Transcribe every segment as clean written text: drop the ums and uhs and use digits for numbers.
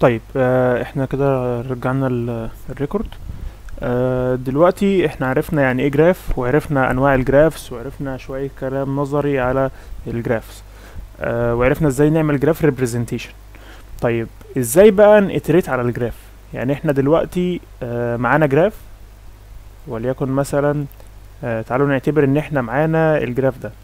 طيب احنا كده رجعنا الريكورد. دلوقتي احنا عرفنا يعني ايه جراف، وعرفنا انواع الجرافس، وعرفنا شوية كلام نظري على الجرافس. وعرفنا ازاي نعمل جراف ريبريزنتيشن. طيب ازاي بقى نيتريت على الجراف؟ يعني احنا دلوقتي معانا جراف، وليكن مثلا تعالوا نعتبر ان احنا معانا الجراف ده.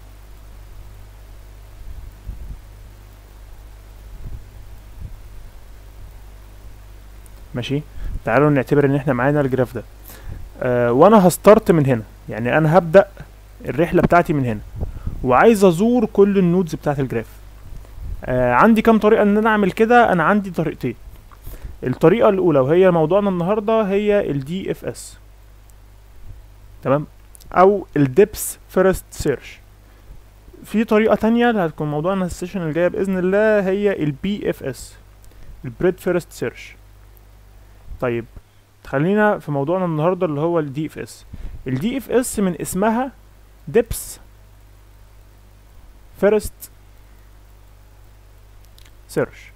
ماشي، تعالوا نعتبر ان احنا معانا الجراف ده. وانا هستارت من هنا، يعني انا هبدأ الرحلة بتاعتي من هنا، وعايز ازور كل النودز بتاعت الجراف. عندي كام طريقة ان انا اعمل كده؟ انا عندي طريقتين. الطريقة الاولى وهي موضوعنا النهاردة هي الدي اف اس، تمام، او الديبس فيرست سيرش. في طريقة تانية اللي هتكون موضوعنا السيشن الجاية بإذن الله، هي البي اف اس، البريد فيرست سيرش. طيب خلينا في موضوعنا النهاردة اللي هو الدي اف اس. الدي اف اس من اسمها ديبس فيرست سيرش.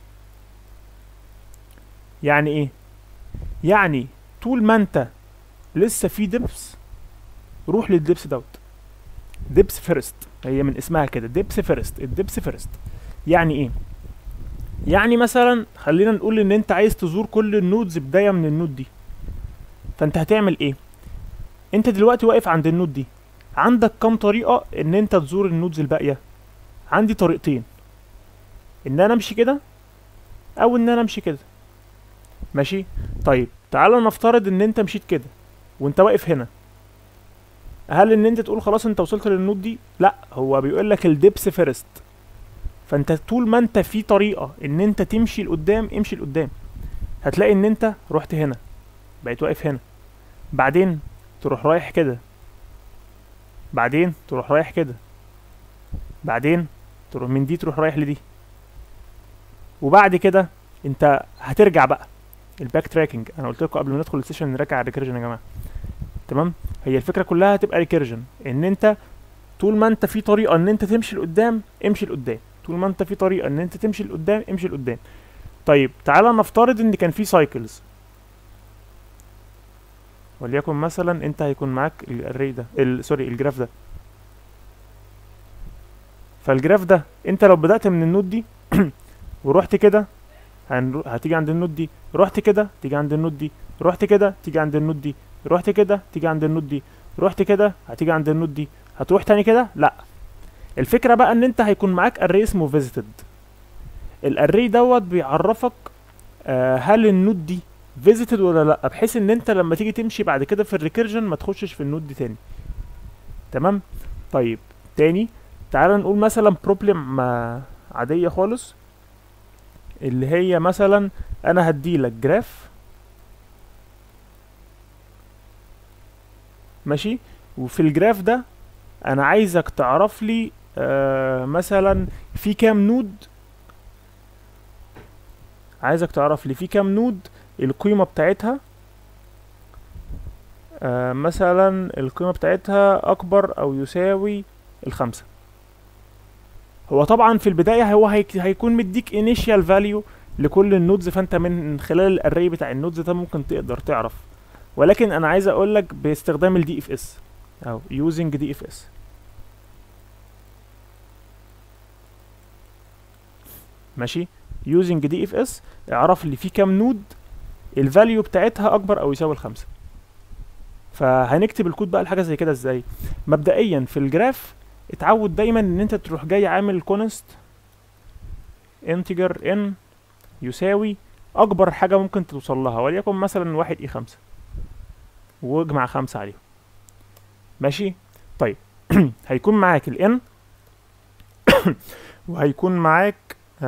يعني ايه؟ يعني طول ما انت لسه في ديبس، روح للديبس دوت. ديبس فيرست، هي من اسمها كده، ديبس فيرست، الديبس فيرست. يعني ايه؟ يعني مثلا خلينا نقول ان انت عايز تزور كل النودز بداية من النود دي. فانت هتعمل ايه؟ انت دلوقتي واقف عند النود دي، عندك كام طريقة ان انت تزور النودز الباقية؟ عندي طريقتين، ان انا امشي كده او ان انا امشي كده. ماشي. طيب تعالى نفترض ان انت مشيت كده وانت واقف هنا. هل ان انت تقول خلاص انت وصلت للنود دي؟ لا، هو بيقول لك الديبس فيرست. فانت طول ما انت في طريقة ان انت تمشي لقدام، امشي لقدام. هتلاقي ان انت رحت هنا، بقيت واقف هنا، بعدين تروح رايح كده، بعدين تروح رايح كده، بعدين تروح من دي تروح رايح لدي، وبعد كده انت هترجع بقى. الباك تراكنج، انا قلت لكم قبل ما ندخل السيشن نراجع على الريكيرجن يا جماعه. تمام. هي الفكره كلها هتبقى ريكيرجن، ان انت طول ما انت في طريقه ان انت تمشي لقدام، امشي لقدام. طول ما انت في طريقه ان انت تمشي لقدام، امشي لقدام. طيب تعالى نفترض ان كان في سايكلز، وليكن مثلا انت هيكون معاك الاري ده، سوري، الجراف ده. فالجراف ده انت لو بدأت من النود دي ورحت كده، هتيجي عند النود دي، رحت كده تيجي عند النود دي، رحت كده تيجي عند النود دي، رحت كده تيجي عند النود دي، رحت كده هتيجي عند النود دي، هتروح تاني كده. لا، الفكرة بقى ان انت هيكون معاك اري اسمه فيزيتد. الاري دوت بيعرفك هل النود دي فيزيتد ولا لا، بحيث ان انت لما تيجي تمشي بعد كده في الريكيرجن ما تخشش في النود دي تاني. تمام. طيب تاني، تعال نقول مثلا بروبلم عادية خالص، اللي هي مثلا انا هديلك جراف، ماشي، وفي الجراف ده انا عايزك تعرف لي مثلا في كام نود. عايزك تعرف لي في كام نود القيمة بتاعتها مثلا القيمة بتاعتها اكبر او يساوي الخمسة. هو طبعا في البداية هو هيكون مديك initial value لكل النودز، فانت من خلال الاري بتاع النودز ده ممكن تقدر تعرف. ولكن انا عايز اقول لك باستخدام الدي اف اس او using دي اف اس. ماشي، using دي اف اس اعرف لي في كام نود الفاليو بتاعتها اكبر او يساوي الخمسة. فهنكتب الكود بقى لحاجه زي كده ازاي؟ مبدئيا في الجراف اتعود دايما ان انت تروح جاي عامل كونست انتجر ان يساوي اكبر حاجه ممكن توصل لها، وليكن مثلا 1 e5، واجمع 5 عليهم. ماشي. طيب هيكون معاك الان وهيكون معاك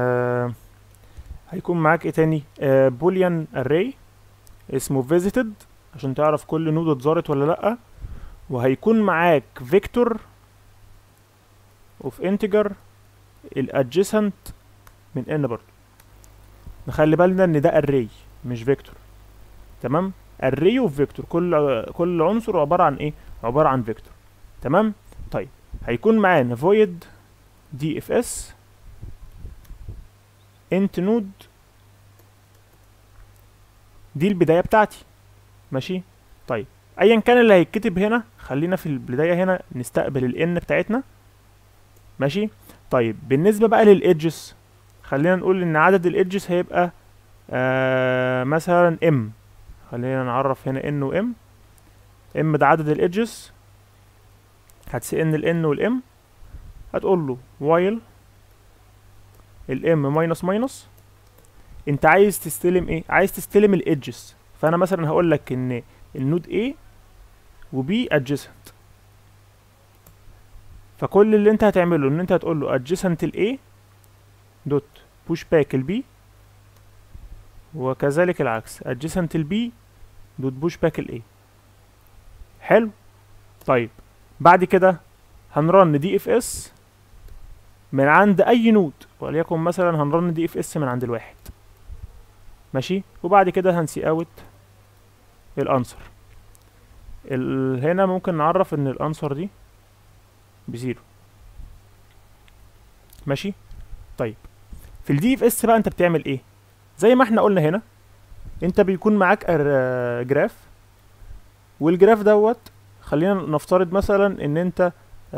هيكون معاك ايه تاني؟ بوليان اري اسمه visited عشان تعرف كل نود اتزارت ولا لا. وهيكون معاك فيكتور اوف انتجر الادجيسنت من ان برضه. نخلي بالنا ان ده اري مش فيكتور. تمام، اري وفيكتور، كل عنصر عباره عن ايه؟ عباره عن فيكتور. تمام. طيب هيكون معانا void dfs int node دي البدايه بتاعتي. ماشي. طيب ايا كان اللي هيتكتب هنا، خلينا في البدايه هنا نستقبل الان بتاعتنا. ماشي. طيب بالنسبه بقى للايدجز، خلينا نقول ان عدد الايدجز هيبقى مثلا ام. خلينا نعرف هنا ان وام. ام ده عدد الايدجز، هتسألن الان والام، هتقول له while الام ماينس ماينس، انت عايز تستلم ايه؟ عايز تستلم الايدجز. فانا مثلا هقول لك ان النود A و B adjacent، فكل اللي انت هتعمله ان انت هتقول له adjacent ال A دوت push back ال B، وكذلك العكس adjacent ال B دوت push back ال A. حلو. طيب بعد كده هنرن دي اف اس من عند اي نود، وليكن مثلا هنرن دي اف اس من عند الواحد. ماشي. وبعد كده هنسي اوت الانسر. هنا ممكن نعرف ان الانسر دي بزيرو. ماشي. طيب في الدي اف اس بقى انت بتعمل ايه؟ زي ما احنا قلنا هنا، انت بيكون معاك جراف، والجراف دوت خلينا نفترض مثلا ان انت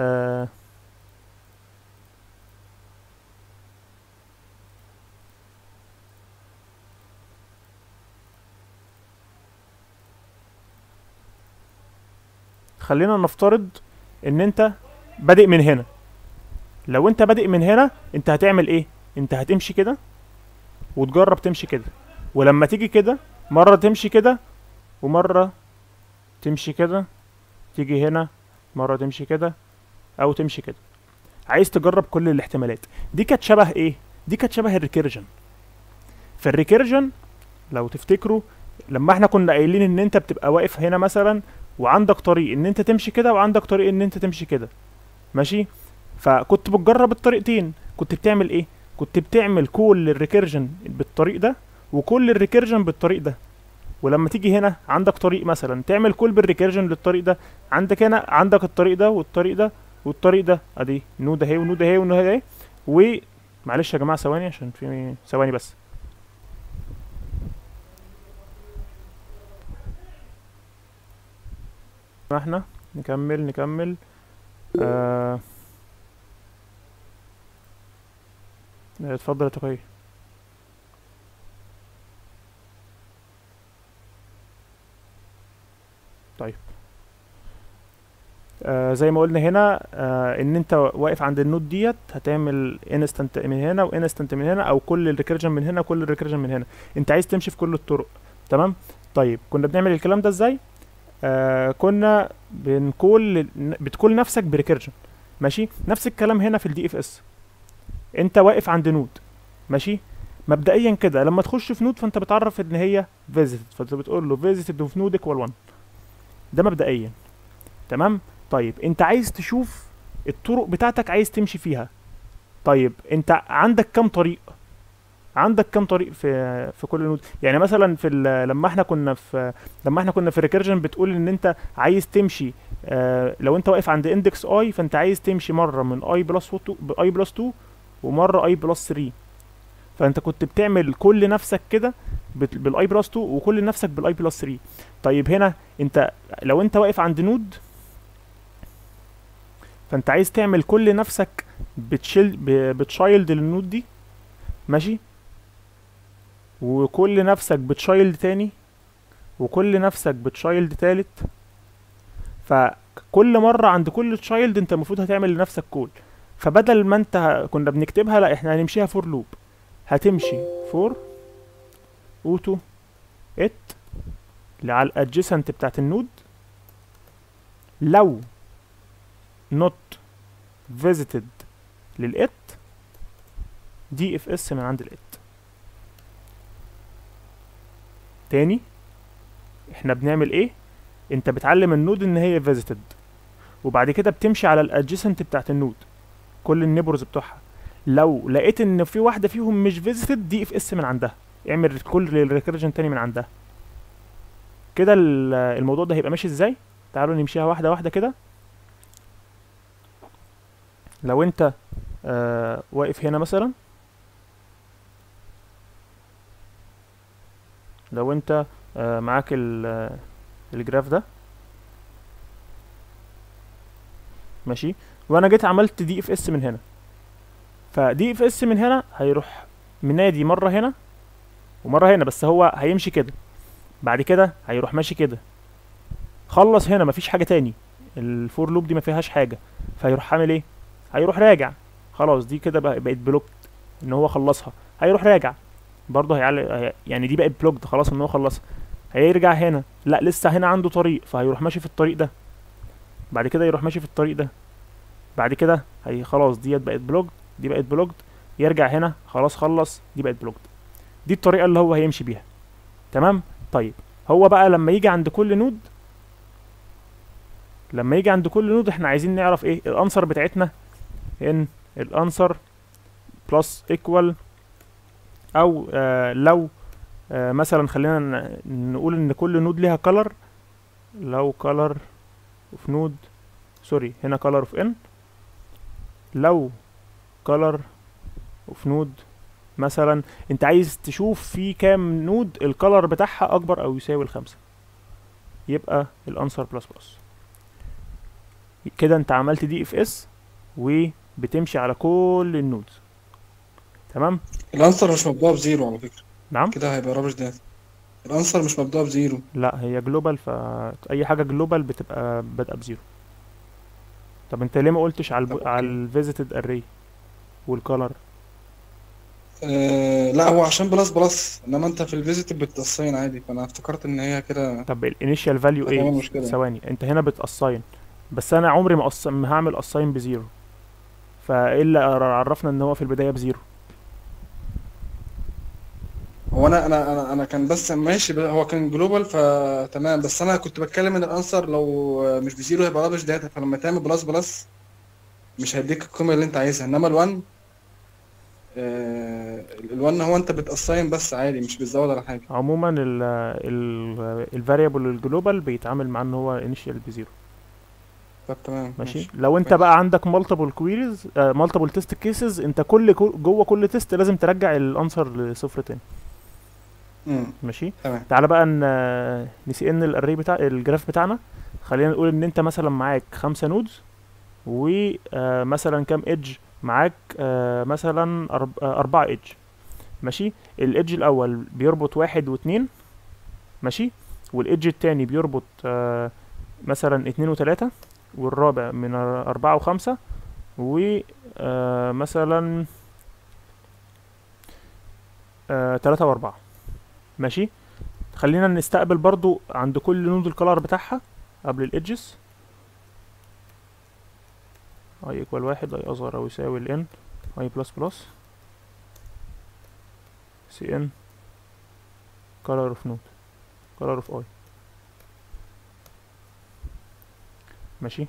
خلينا نفترض ان انت بادئ من هنا. لو انت بادئ من هنا انت هتعمل ايه؟ انت هتمشي كده وتجرب تمشي كده، ولما تيجي كده مرة تمشي كده ومرة تمشي كده، تيجي هنا مرة تمشي كده او تمشي كده. عايز تجرب كل الاحتمالات. دي كانت شبه ايه؟ دي كانت شبه الريكيرجن. فالريكيرجن لو تفتكروا لما احنا كنا قايلين ان انت بتبقى واقف هنا مثلا وعندك طريق ان انت تمشي كده وعندك طريق ان انت تمشي كده. ماشي. فكنت بتجرب الطريقتين، كنت بتعمل ايه؟ كنت بتعمل كل الريكيرجن بالطريق ده وكل الريكيرجن بالطريق ده. ولما تيجي هنا عندك طريق مثلا تعمل كل بالريكيرجن للطريق ده، عندك هنا عندك الطريق ده والطريق ده والطريق ده، ادي نود اهي ونود اهي ونود اهي. ومعلش يا جماعه ثواني عشان في ثواني بس. احنا نكمل اتفضل يا تقي. طيب زي ما قلنا هنا ان انت واقف عند النود ديت هتعمل انستنت من هنا وانستنت من هنا، او كل الريكيرجن من هنا وكل الريكيرجن من هنا. انت عايز تمشي في كل الطرق. تمام. طيب كنا بنعمل الكلام ده ازاي؟ كنا بتكول نفسك بريكيرجن. ماشي. نفس الكلام هنا في الدي اف اس، انت واقف عند نود. ماشي. مبدئيا كده لما تخش في نود فانت بتعرف ان هي فيزيتد، فانت بتقول له فيزيتد اوف نود ايكوال 1. ده مبدئيا. تمام. طيب انت عايز تشوف الطرق بتاعتك عايز تمشي فيها. طيب انت عندك كام طريق؟ عندك كام طريق في كل نود؟ يعني مثلا لما احنا كنا في الريكيرجن بتقول ان انت عايز تمشي لو انت واقف عند اندكس اي فانت عايز تمشي مره من اي بلس 2 ومره اي بلس 3. فانت كنت بتعمل كل نفسك كده بالاي بلس 2 وكل نفسك بالاي بلس 3. طيب هنا انت لو انت واقف عند نود فانت عايز تعمل كل نفسك بتشايلد للنود دي. ماشي. وكل نفسك بتشايلد تاني وكل نفسك بتشايلد تالت. فكل مرة عند كل تشايلد انت المفروض هتعمل لنفسك كول. فبدل ما انت كنا بنكتبها، لا احنا هنمشيها فور لوب. هتمشي فور اوتو ات على الادجيسنت بتاعت النود لو not visited للات دي اف اس من عند الات. تاني احنا بنعمل ايه؟ انت بتعلم النود ان هي visited، وبعد كده بتمشي على الادجيسنت بتاعت النود كل النيبرز بتوعها. لو لقيت ان في واحده فيهم مش visited دي اف اس من عندها، اعمل كل الريكيرجن تاني من عندها. كده الموضوع ده هيبقى ماشي ازاي؟ تعالوا نمشيها واحده واحده كده. لو انت واقف هنا مثلا، لو انت معاك الجراف ده ماشي، وانا جيت عملت دي اف اس من هنا، فدي اف اس من هنا هيروح منادي مره هنا ومره هنا، بس هو هيمشي كده، بعد كده هيروح ماشي كده، خلص هنا مفيش حاجه تاني، الفور لوب دي ما فيهاش حاجه، فهيروح عامل ايه؟ هيروح راجع، خلاص دي كده بقت بلوك ان هو خلصها، هيروح راجع برضه يعني دي بقت بلوكد خلاص ان هو خلصها، هيرجع هنا، لا لسه هنا عنده طريق، فهيروح ماشي في الطريق ده، بعد كده يروح ماشي في الطريق ده، بعد كده هي خلاص ديت بقت بلوكد، دي بقت بلوكد، يرجع هنا خلاص خلص، دي بقت بلوكد. دي الطريقه اللي هو هيمشي بيها. تمام. طيب هو بقى لما يجي عند كل نود، احنا عايزين نعرف ايه الانسر بتاعتنا، ان الانسر بلس ايكوال، او لو مثلا خلينا نقول ان كل نود ليها color، لو color of node، سوري هنا color of n، لو color of node مثلا انت عايز تشوف في كام نود الكالر بتاعها اكبر او يساوي ال5، يبقى الانسر بلس بلس. كده انت عملت دي اف اس وبتمشي على كل النودز. تمام. الانسر مش مبدوء بزيرو على فكرة، نعم. كده هيبقى رابش داتا. الانسر مش مبدوء بزيرو. لا هي جلوبال، فاي حاجه جلوبال بتبقى بادئه بزيرو. طب انت ليه ما قلتش على طب على اوكي. الفيزيتد اري والكالر؟ لا هو عشان بلس بلس، انما انت في الفيزيت بتقصين عادي، فانا افتكرت ان هي كده طب الانيشال فاليو ايه؟ هتعمل مشكلة. ثواني، انت هنا بتاساين، بس انا عمري ما هعمل اساين بزيرو، فايه اللي عرفنا ان هو في البدايه بزيرو؟ هو انا كان بس ماشي هو كان جلوبال فتمام، بس انا كنت بتكلم ان الانسر لو مش بزيرو هيبقى رابش داتا، فلما تعمل بلس بلس مش هيديك القيمة اللي انت عايزها، انما الوان الوان هو انت بتقصين بس عادي، مش بتزود على حاجة. عموما الفاريبل الجلوبال بيتعامل مع ان هو انيشال بزيرو. طب تمام ماشي. ماشي لو انت كويس. بقى عندك مالتيبل كويريز، مالتيبل تيست كيسز، انت جوه كل تيست لازم ترجع الانسر لصفر تاني. ماشي. تمام. تعالى بقى نسي ان الاري بتاع الجراف بتاعنا، خلينا نقول ان انت مثلا معاك 5 نودز، ومثلا كام ايدج معاك؟ مثلا 4 ايدج. ماشي. الايدج الاول بيربط 1 و2، ماشي، والايدج التاني بيربط مثلا 2 و3، والرابع من 4 و5، ومثلا 3 و4. ماشي. خلينا نستقبل برضو عند كل نود الكلر بتاعها قبل الإدجز، i equal 1، i أصغر أو يساوي ال n، i بلس بلس cn color of node color of i. ماشي.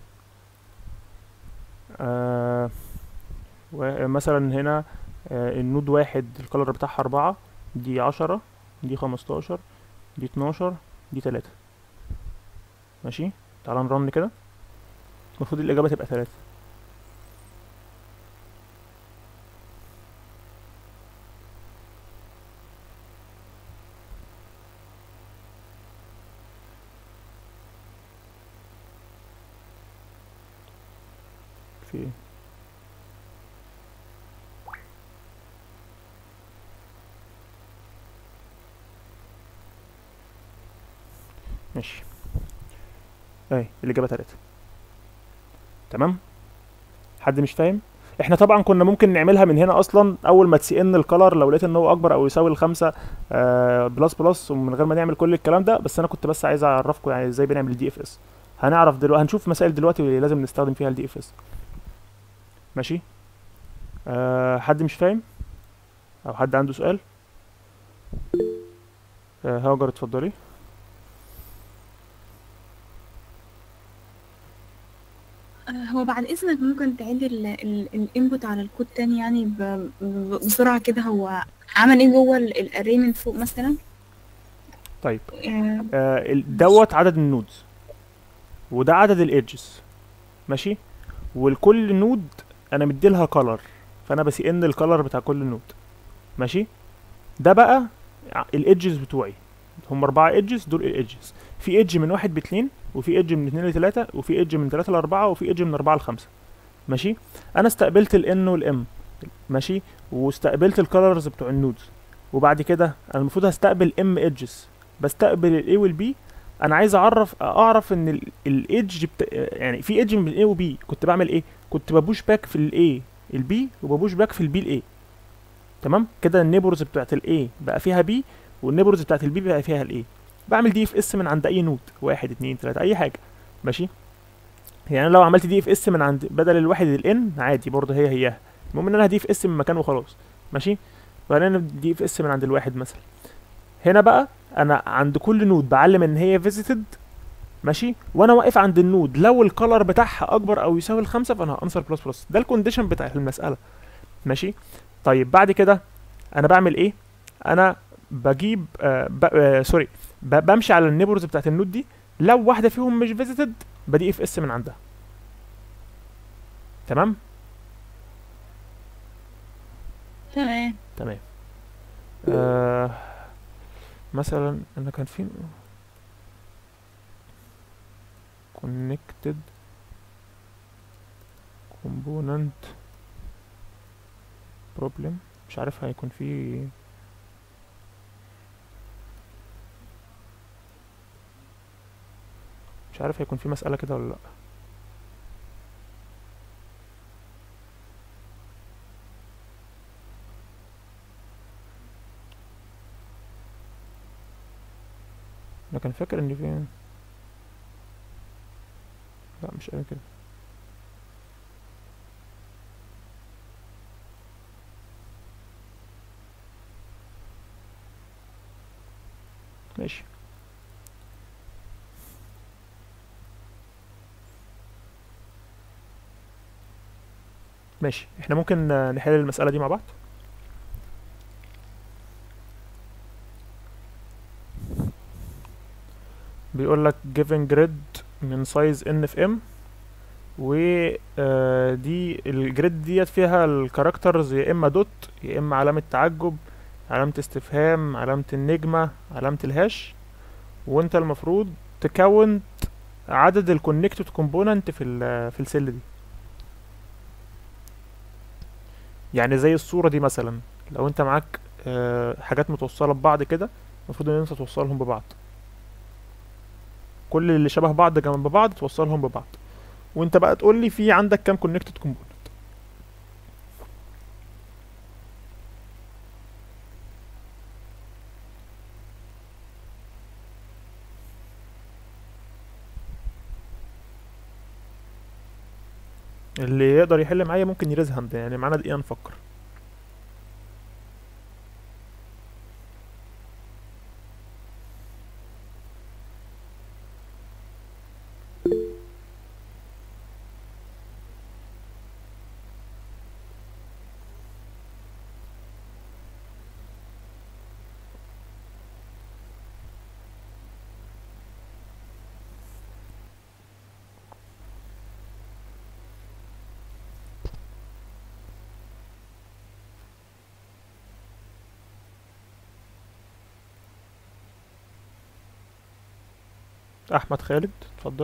مثلا هنا النود 1 الكلر بتاعها 4، دي 10، دي 15، دي 12، دي 3. ماشي. تعال نرن كده، المفروض الإجابة تبقى 3. في ايه؟ ماشي. اهي الإجابة 3. تمام. حد مش فاهم؟ احنا طبعا كنا ممكن نعملها من هنا اصلا، اول ما تسي ان الكلر لو لقيت ان هو اكبر او يساوي ال5 بلس بلس، ومن غير ما نعمل كل الكلام ده، بس انا كنت بس عايز اعرفكم يعني ازاي بنعمل دي اف اس. هنعرف دلوقتي، هنشوف مسائل دلوقتي لازم نستخدم فيها الدي اف اس. ماشي. حد مش فاهم او حد عنده سؤال؟ هاجر اتفضلي. هو بعد إذنك ممكن تعيد الانبوت على الكود تاني، يعني بسرعة كده، هو عمل ايه جوه الاري من فوق مثلا؟ طيب ماشي. دوت عدد النودز، وده عدد الايدجز. ماشي. والكل نود انا مديلها كلر، فانا بسي ان الكلر بتاع كل نود. ماشي. ده بقى الايدجز بتوعي، هم 4 ايدجز، دول الايدجز. في ايدج من 1 ل2، وفي ايدج من 2 ل3، وفي ايدج من 3 ل4، وفي ايدج من 4 ل5. ماشي. انا استقبلت الان والام، ماشي، واستقبلت الكالرز بتوع النودز، وبعد كده انا المفروض هستقبل ام ايدجز، بستقبل الاي والبي. انا عايز اعرف ان الايدج يعني في ايدج من الاي وبي، كنت بعمل ايه؟ كنت ببوش باك في الاي البي، وببوش باك في البي الاي. تمام كده النيبرز بتاعت الاي بقى فيها بي، والنيبرز بتاعت البي بقى فيها الاي. بعمل دي اف اس من عند اي نود، 1 2 3 اي حاجه. ماشي. يعني أنا لو عملت دي اف اس من عند بدل الواحد الان عادي برضه هي المهم ان انا هدي اف اس من مكان وخلاص. ماشي. فانا دي اف اس من عند الواحد مثلا. هنا بقى انا عند كل نود بعلم ان هي فيزيتد، ماشي، وانا واقف عند النود لو الكلر بتاعها اكبر او يساوي ال5 فانا هانسر بلس بلس. ده الكونديشن بتاع المساله. ماشي. طيب بعد كده انا بعمل ايه؟ انا بجيب سوري، بمشي على النيبرز بتاعت النود دي، لو واحده فيهم مش فيزيتد بدي اف اس من عندها. تمام. تمام. تمام. مثلا انا كان في connected component problem، مش عارف هيكون في مسألة كده ولا لأ. انا كان فاكر ان في، لا مش قوي كده. ماشي. ماشي، احنا ممكن نحل المسألة دي مع بعض. بيقول لك given grid من size n في m، و دي الجريد ديت فيها الكاركترز يا اما دوت يا اما علامة تعجب، علامة استفهام، علامة النجمة، علامة الهاش، وانت المفروض تكون عدد الكونكتد كومبوننت في السيل دي. يعني زي الصورة دي مثلا، لو انت معاك حاجات متوصلة ببعض كده، المفروض ان انت توصلهم ببعض، كل اللي شبه بعض جنب بعض توصلهم ببعض، وانت بقى تقول لي في عندك كام كونكتد كومبوننت. اللي يقدر يحل معايا ممكن يريز هاند، يعني معانا دقيقة نفكر. احمد خالد اتفضل.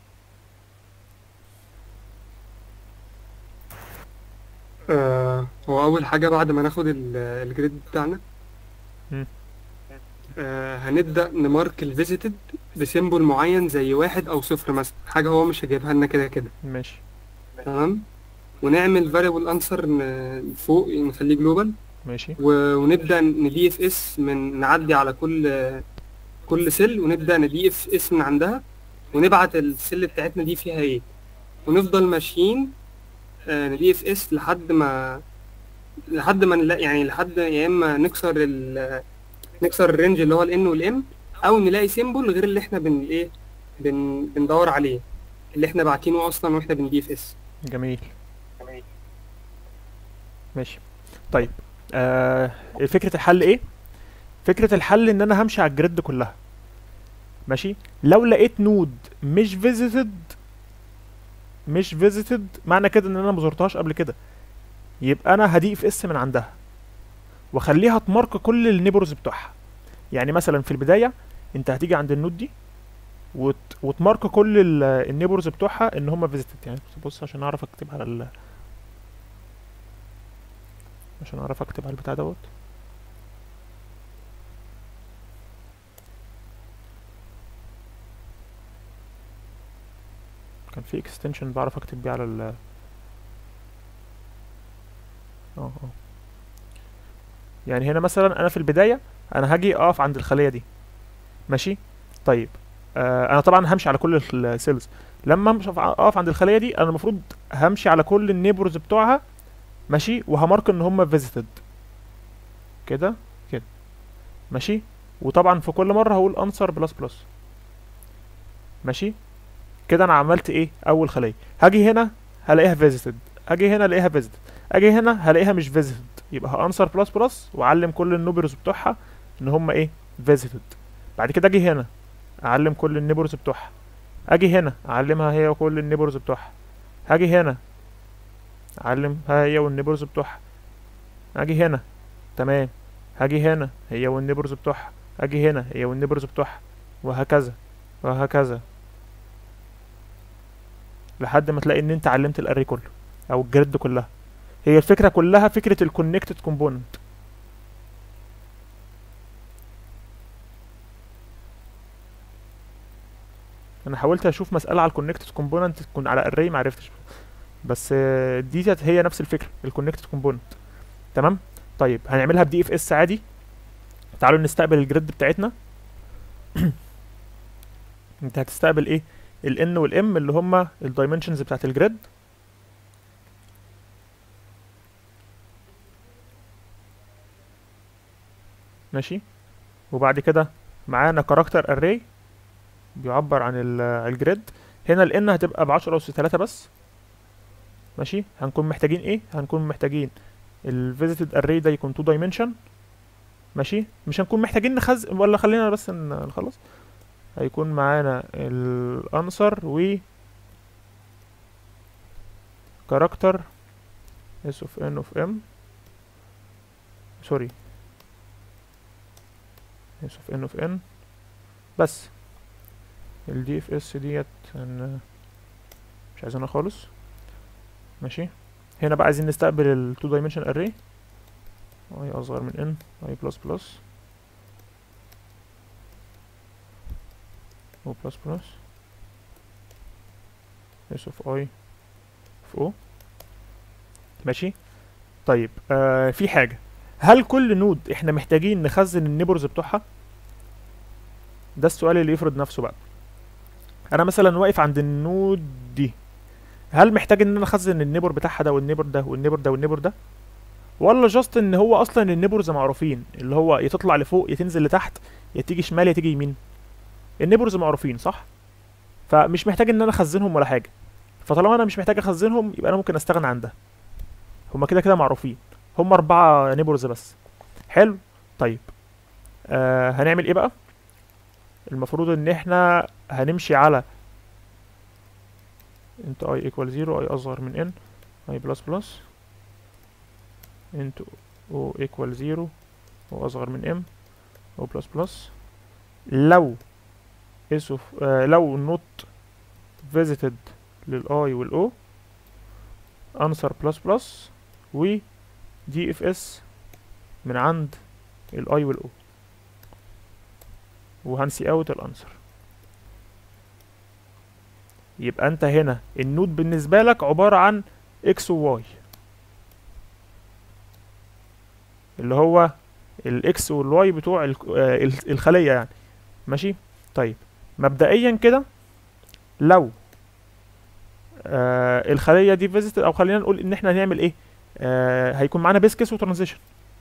هو أول حاجة بعد ما ناخد الجريد بتاعنا، مم. هنبدأ نمارك الفيزيتد بسيمبل معين زي 1 أو 0 مثلا، حاجة هو مش هيجيبها لنا كده كده. ماشي. تمام. ونعمل variable answer فوق نخليه جلوبال، ماشي. ونبدأ ندي اف اس من نعدي على كل سيل، ونبدأ ندي اف اس من عندها، ونبعت السيل بتاعتنا دي فيها ايه، ونفضل ماشيين ندي اف اس لحد ما نلاقي، يعني لحد يا اما نكسر الرينج اللي هو الان والام، او نلاقي سيمبل غير اللي احنا بندور عليه، اللي احنا باعتينه اصلا واحنا بندي اف اس. جميل. ماشي. طيب فكرة الحل ايه؟ فكرة الحل ان انا همشي على الجريد كلها. ماشي. لو لقيت نود مش فيزيتد معنى كده ان انا مزورتهاش قبل كده، يبقى انا هدي اف اس من عندها واخليها تمارك كل النيبرز بتوعها. يعني مثلا في البدايه انت هتيجي عند النود دي وتمارك كل النيبرز بتوعها ان هم فيزيتد. يعني بص عشان اعرف اكتب على عشان اعرف اكتب على البتاع دوت. كان في اكستنشن بعرف اكتب بيه على ال يعني هنا مثلا انا في البدايه انا هاجي اقف عند الخليه دي ماشي. طيب انا طبعا همشي على كل السيلز. لما اقف عند الخليه دي انا المفروض همشي على كل النيبرز بتوعها ماشي، وهمارك ان هم فيزيتد كده كده ماشي. وطبعا في كل مره هقول انسر بلس بلس ماشي. كده انا عملت ايه؟ اول خليه هاجي هنا هلاقيها فيزيتد، اجي هنا الاقيها فيزيتد، اجي هنا هلاقيها مش فيزيتد، يبقى هانسر بلس بلس واعلم كل النوبرز بتوعها ان هم ايه؟ فيزيتد. بعد كده اجي هنا اعلم كل النيبرز بتوعها، اجي هنا اعلمها هي وكل النيبرز بتوعها، هاجي هنا اعلمها هي والنيبرز بتوعها، اجي هنا تمام، هاجي هنا هي والنيبرز بتوعها، اجي هنا هي والنيبرز بتوعها، وهكذا وهكذا لحد ما تلاقي ان انت علمت الاري كله او الجريد كلها. هي الفكره كلها فكره الكونكتد كومبوننت. انا حاولت اشوف مساله على الكونكتد كومبوننت تكون على اري ما عرفتش، بس دي هي نفس الفكره الكونكتد كومبوننت. تمام. طيب هنعملها بدي اف اس عادي. تعالوا نستقبل الجريد بتاعتنا. انت هتستقبل ايه؟ الان والام اللي هما الدايمنشنز بتاعت الجريد. ماشي. وبعد كده معانا كاركتر اري بيعبر عن الجريد. هنا الان هتبقى ب10 اس 3 بس. ماشي. هنكون محتاجين ايه؟ هنكون محتاجين الفيزيتد اري ده يكون 2 دايمنشن. ماشي. مش هنكون محتاجين نخزن ولا خلينا بس نخلص. هيكون معانا الانسر و كاركتر اس اوف ان اوف ام سوري اس اوف ان اوف ان بس. الدي اف اس ديت مش عايزينها خالص. ماشي. هنا بقى عايزين نستقبل ال 2 dimension array اي اصغر من ان اي بلس بلس او بلس بلس اس اوف اي اوف او. ماشي. طيب في حاجة، هل كل نود احنا محتاجين نخزن النيبرز بتوعها؟ ده السؤال اللي يفرض نفسه بقى. انا مثلا واقف عند النود دي، هل محتاج ان انا اخزن النيبر بتاعها ده والنيبر ده والنيبر ده والنيبر ده، ولا جاست ان هو اصلا النيبرز معروفين اللي هو يا تطلع لفوق يا تنزل لتحت يا تيجي شمال يا تيجي يمين؟ النيبرز معروفين صح، فمش محتاج ان انا اخزنهم ولا حاجه. فطالما انا مش محتاج اخزنهم يبقى انا ممكن استغنى عن ده. هما كده كده معروفين، هما 4 نيبرز بس. حلو. طيب هنعمل ايه بقى؟ المفروض ان احنا هنمشي على انت اي ايكوال 0 اي اصغر من ان اي بلس بلس انت او ايكوال 0 او اصغر من ام او بلس بلس. لو لو نوت فيزيتد للاي والاو انسر بلس بلس و دي اف اس من عند الاي والاو وهنسي اوت الانسر. يبقى انت هنا النود بالنسبه لك عباره عن اكس وواي اللي هو الاكس والواي بتوع الخليه يعني. ماشي. طيب مبدئيا كده لو الخليه دي فيزيت، او خلينا نقول ان احنا هنعمل ايه، هيكون معانا بيس كيس وترانزيشن.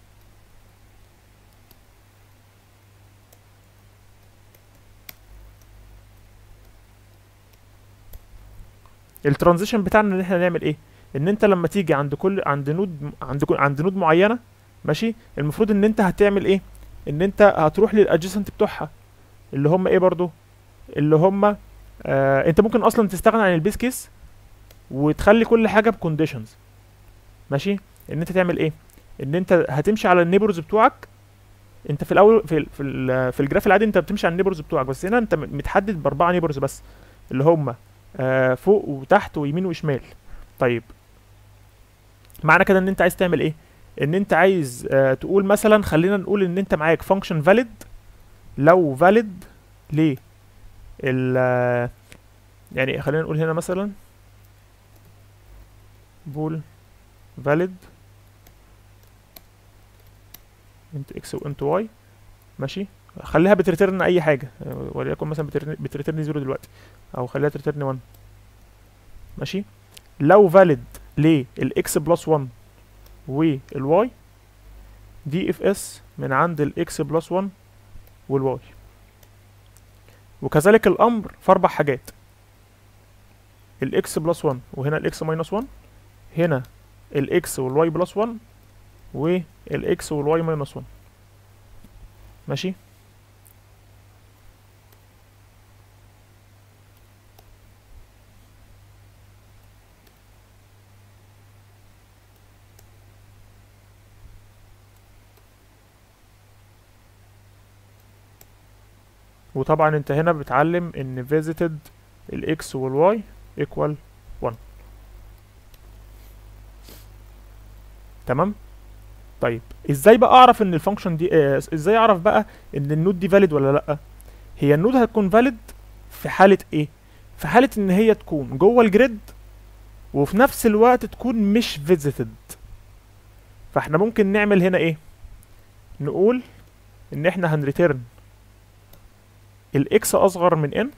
الترانزيشن بتاعنا ان احنا نعمل ايه، ان انت لما تيجي عند نود معينه ماشي، المفروض ان انت هتعمل ايه، ان انت هتروح للادجيسنت بتوعها اللي هم ايه برضو، اللي هم انت ممكن اصلا تستغنى عن البيس كيس وتخلي كل حاجه بكونديشنز. ماشي. ان انت تعمل ايه، ان انت هتمشي على النيبرز بتوعك انت في الاول في الجراف العادي انت بتمشي على النيبرز بتوعك، بس هنا انت متحدد باربعه نيبرز بس، اللي هم فوق وتحت ويمين وشمال. طيب معنى كده ان انت عايز تعمل ايه؟ ان انت عايز تقول مثلا، خلينا نقول ان انت معاك فانكشن فاليد، لو فاليد ليه يعني خلينا نقول هنا مثلا بول فاليد انت اكس وانت واي، ماشي، خليها بتريترن اي حاجه، وليكن مثلا بتريترن 0 دلوقتي، او خليها تريترن 1، ماشي. لو فاليد للاكس بلس 1 والواي، دي اف اس من عند الاكس بلس 1 والواي. وكذلك الامر في اربع حاجات، الاكس بلس 1 وهنا الاكس ماينس 1، هنا الاكس والواي بلس 1 والاكس والواي ماينس 1، ماشي. وطبعا انت هنا بتعلم ان visited الاكس والواي equal 1. تمام. طيب ازاي بقى اعرف ان الفانكشن دي ازاي اعرف بقى ان النود دي valid ولا لا؟ هي النود هتكون valid في حالة ايه؟ في حالة ان هي تكون جوه الجريد وفي نفس الوقت تكون مش visited. فاحنا ممكن نعمل هنا ايه؟ نقول ان احنا هنريتيرن الاكس اصغر من n،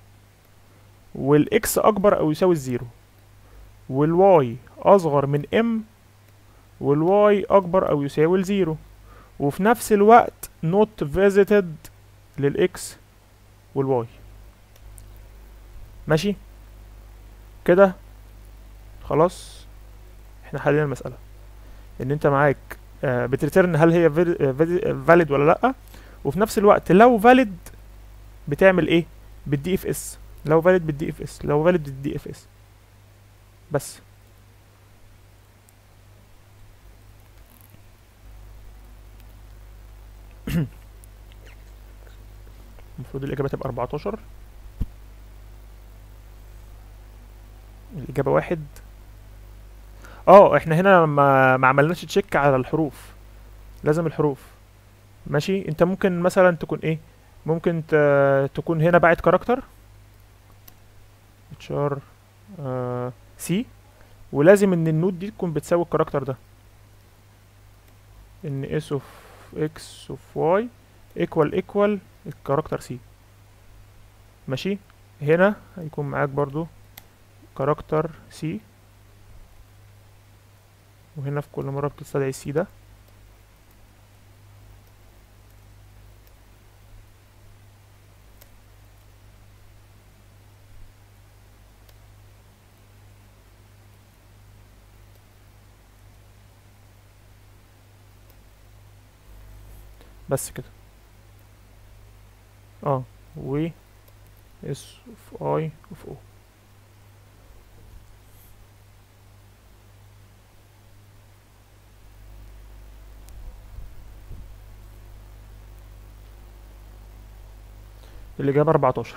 والاكس اكبر او يساوي الزيرو، والواي اصغر من m، والواي اكبر او يساوي الزيرو، وفي نفس الوقت not visited للاكس والواي، ماشي كده. خلاص احنا حلينا المسألة، ان انت معاك بتريترن هل هي valid ولا لا، وفي نفس الوقت لو valid بتعمل ايه؟ بالدي اف اس، لو valid بالدي اف اس، لو valid بالدي اف اس بس. المفروض الإجابة تبقى 14. الإجابة 1. احنا هنا ما عملناش تشيك على الحروف، لازم الحروف، ماشي. انت ممكن مثلا تكون ايه؟ ممكن تكون هنا باعت كاركتر اتشار سي، ولازم ان النود دي تكون بتساوي الكاركتر ده، ان اس اوف اكس اوف واي ايكوال الكاركتر سي، ماشي. هنا هيكون معاك برضو كاركتر سي، وهنا في كل مرة بتستدعي السي ده، بس كده. و اس اوف اي اوف او. الإجابة 14.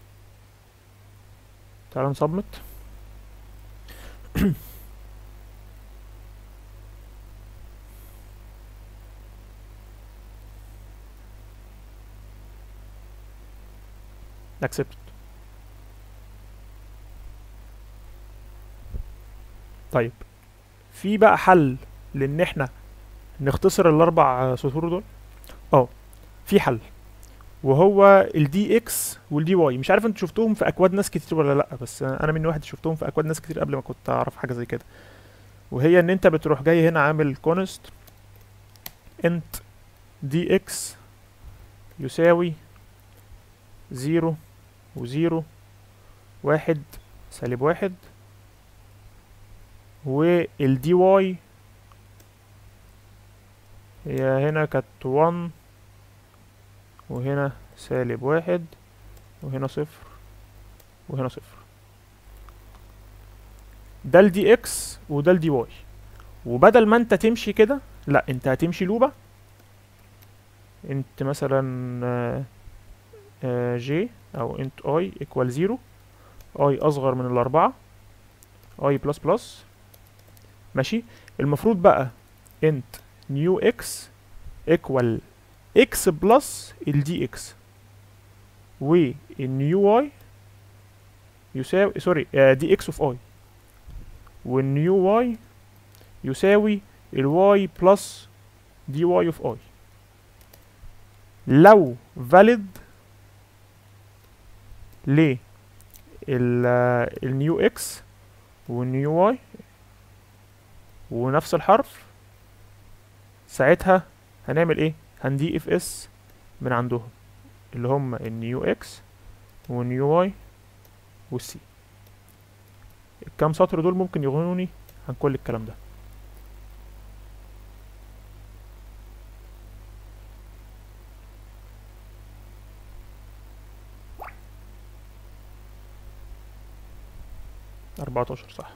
تعالى نصمت. accepted. طيب في بقى حل لان احنا نختصر الاربع سطور دول؟ في حل، وهو الدي اكس والدي واي. مش عارف انتوا شفتوهم في اكواد ناس كتير ولا لا، بس انا من واحد شفتهم في اكواد ناس كتير قبل ما كنت اعرف حاجه زي كده. وهي ان انت بتروح جاي هنا عامل كونست انت دي اكس يساوي 0 و0 1 سالب 1، والدي واي هي هنا كانت 1 وهنا سالب 1 وهنا 0 وهنا 0. ده الدي اكس وده الدي واي. وبدل ما انت تمشي كده، لا انت هتمشي لوبة انت مثلا جي او انت اي ايكوال 0، اي اصغر من الاربعة، اي بلس بلس. ماشي. المفروض بقى انت نيو اكس ايكوال اكس بلس الدي اكس، والنيو واي يساوي سوري دي اكس اوف اي، والنيو واي يساوي الواي بلس دي واي اوف اي. لو valid ليه النيو اكس والنيو واي ونفس الحرف، ساعتها هنعمل ايه؟ هندي اف اس من عندهم اللي هم النيو اكس والنيو واي والسي. الكام سطر دول ممكن يغنوني عن كل الكلام ده. اربعتاشر صح.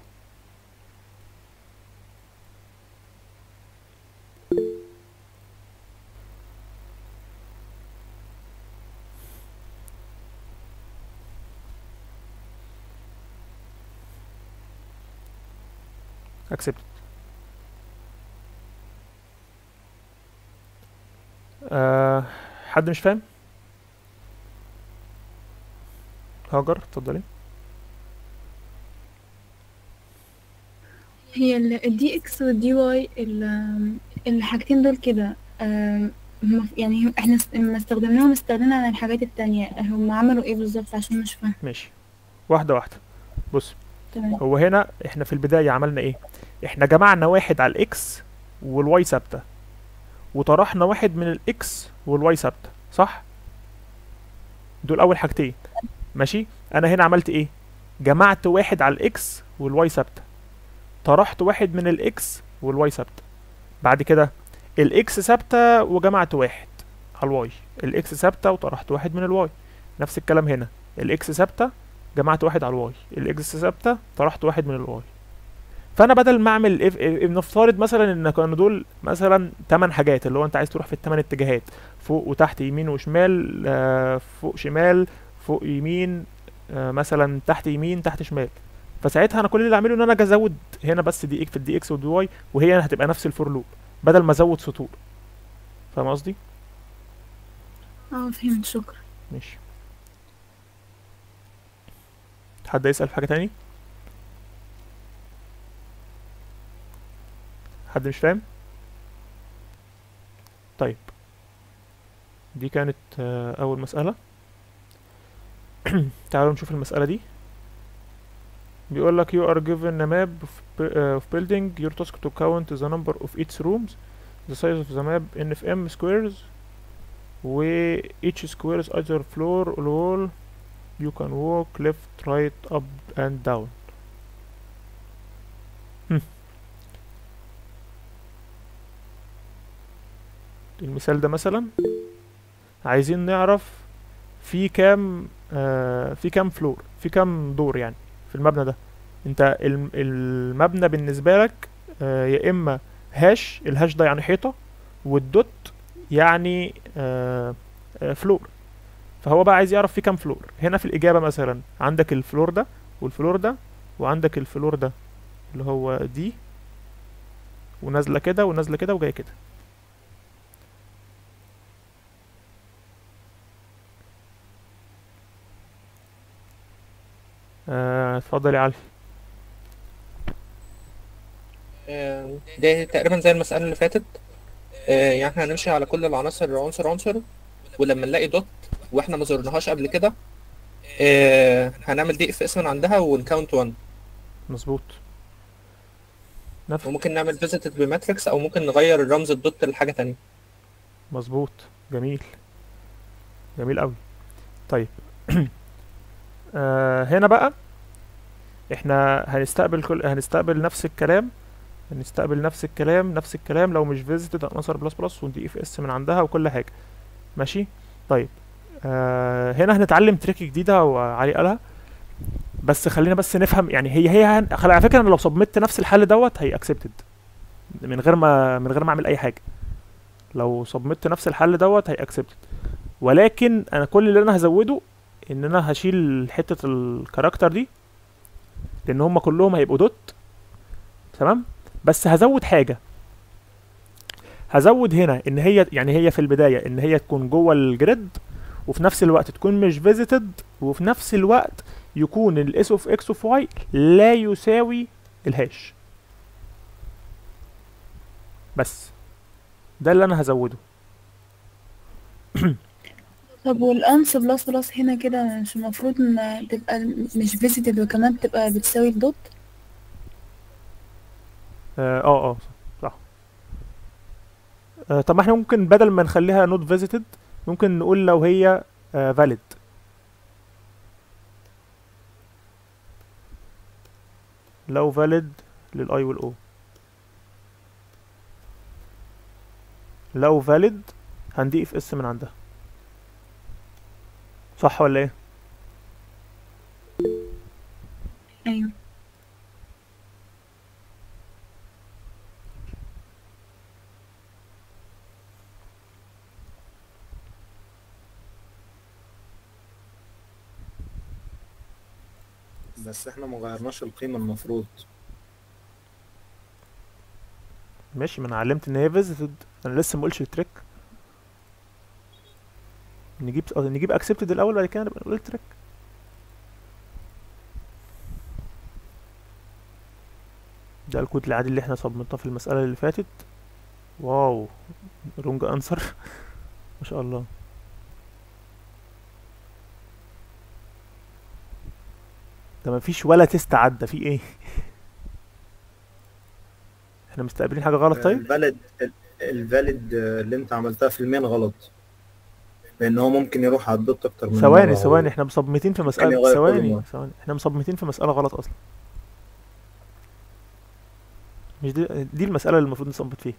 accept. حد مش فاهم؟ هاجر اتفضلي. هي الدي اكس والدي واي الحاجتين دول كده يعني احنا لما استخدمناهم استغنينا عن الحاجات التانية، هم عملوا ايه بالظبط عشان مش فاهم؟ ماشي، واحدة واحدة. بص، تمام. هو هنا احنا في البداية عملنا ايه؟ احنا جمعنا واحد على الاكس والواي ثابتة، وطرحنا واحد من الاكس والواي ثابتة، صح؟ دول اول حاجتين. ماشي. انا هنا عملت ايه؟ جمعت واحد على الاكس والواي ثابتة، طرحت واحد من الاكس والواي ثابتة. بعد كده الاكس ثابتة وجمعت واحد على الواي، الاكس ثابتة وطرحت واحد من الواي. نفس الكلام هنا، الاكس ثابتة جمعت واحد على الواي، الاكس ثابتة طرحت واحد من الواي. فانا بدل ما اعمل نفترض مثلا ان كانوا دول مثلا 8 حاجات، اللي هو انت عايز تروح في ال8 اتجاهات، فوق وتحت يمين وشمال، فوق شمال فوق يمين، مثلا تحت يمين تحت شمال. فساعتها انا كل اللي اعمله ان انا اجي ازود هنا بس دي اكس في الدي اكس والدي واي، وهي هتبقى نفس الفور لوب بدل ما ازود سطور. فاهم قصدي؟ فهمت، شكرا. ماشي. حد يسأل في حاجة تاني؟ حد مش فاهم؟ طيب، دي كانت أول مسألة. تعالوا نشوف المسألة دي. بيقول لك you are given a map of building, your task to count the number of its rooms, the size of the map in FM squares, و each square is either floor or wall, you can walk left, right, up and down. المثال ده مثلا عايزين نعرف في كام فلور، في كام دور يعني في المبنى ده. انت المبنى بالنسبة لك يا اما هاش، الهاش ده يعني حيطة، والدوت يعني فلور. فهو بقى عايز يعرف في كام فلور. هنا في الإجابة مثلا عندك الفلور ده والفلور ده، وعندك الفلور ده اللي هو دي، ونازلة كده ونازلة كده وجاية كده. اتفضل يا علي. ده تقريبا زي المسألة اللي فاتت. يعني احنا هنمشي على كل العناصر عنصر عنصر، ولما نلاقي دوت واحنا ما زرناهاش قبل كده هنعمل دي اف اس من عندها ونكاونت 1. مظبوط. وممكن نعمل فيزيتد بماتريكس، او ممكن نغير الرمز الدوت لحاجة تانية. مظبوط، جميل، جميل قوي. طيب هنا بقى احنا هنستقبل نفس الكلام، نفس الكلام لو مش فيزيتد عناصر بلس بلس وندي اف اس من عندها وكل حاجه. ماشي. طيب هنا هنتعلم تريك جديده وعلي قالها، بس خلينا بس نفهم يعني هي على فكره انا لو صممت نفس الحل دوت هي اكسبتد من غير ما اعمل اي حاجه. لو صممت نفس الحل دوت هي اكسبتد. ولكن انا كل اللي انا هزوده ان انا هشيل حته الكاركتر دي لان هم كلهم هيبقوا دوت. تمام. بس هزود حاجه، هزود هنا ان هي يعني هي في البدايه ان هي تكون جوه الجريد، وفي نفس الوقت تكون مش فيزيتد، وفي نفس الوقت يكون الاس اوف اكس اوف واي لا يساوي الهاش. بس ده اللي انا هزوده. طب والانس بلس بلس هنا كده مش المفروض ان تبقى مش فيزيتد وكمان تبقى بتساوي الدوت؟ صح. طب ما احنا ممكن بدل ما نخليها نوت فيزيتد ممكن نقول لو هي فاليد. لو فاليد للاي والاو، لو فاليد هنضيف اس من عندها. صح ولا ايه؟ ايوه. بس احنا ما غيرناش القيمة المفروض. ماشي، ما انا علمت ان هي فيزيتد، انا لسه ما قلتش التريك. نجيب اكسبتد الاول بعد كده نبقى نقول التريك. ده الكود العادي اللي احنا صممناه في المسألة اللي فاتت. واو، رونج انسر. ما شاء الله. ده مفيش ولا تيست عدى في ايه؟ احنا مستقبلين حاجة غلط طيب؟ الفاليد اللي انت عملتها في المين غلط، لان هو ممكن يروح على الدوت اكتر من ثواني مرة. ثواني، احنا مصمتين في مسألة، يغير كل ثواني مرة. ثواني، احنا مصمتين في مسألة غلط اصلا. مش دي المسألة اللي المفروض نصمت فيها.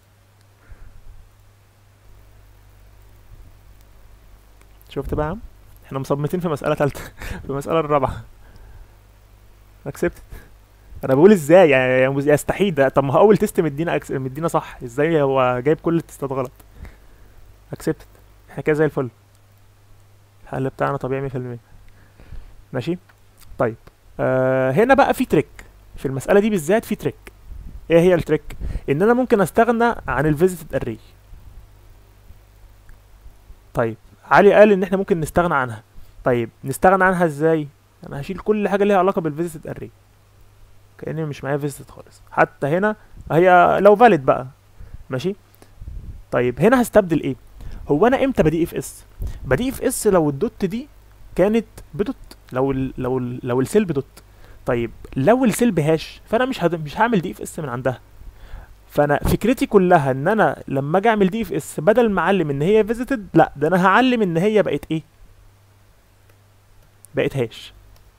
شفت بقى يا عم؟ احنا مصمتين في مسألة تالتة. في المسألة الرابعة. اكسبت. انا بقول ازاي يعني يستحيل ده. طب ما هو اول تيست مدينا صح، ازاي هو جايب كل التيستات غلط؟ اكسبت. احنا كده زي الفل، الحل بتاعنا طبيعي 100%. ماشي. طيب هنا بقى في تريك في المسألة دي بالذات، في تريك. ايه هي التريك؟ ان انا ممكن استغنى عن الفيزيتد اري. طيب علي قال ان احنا ممكن نستغنى عنها. طيب نستغنى عنها ازاي؟ انا هشيل كل حاجه ليها علاقه بالفيزيتد اري، كأني مش معايا فيزيتد خالص. حتى هنا هي لو فاليد بقى. ماشي. طيب هنا هستبدل ايه؟ هو انا امتى بدي اف اس؟ بدي اف اس لو الدوت دي كانت بدوت، لو السيل بدوت. طيب لو السيل بهاش فانا مش هعمل دي اف اس من عندها. فانا فكرتي كلها ان انا لما اجي اعمل دي اف اس بدل ما اعلم ان هي فيزيتد، لا ده انا هعلم ان هي بقت ايه؟ بقت هاش.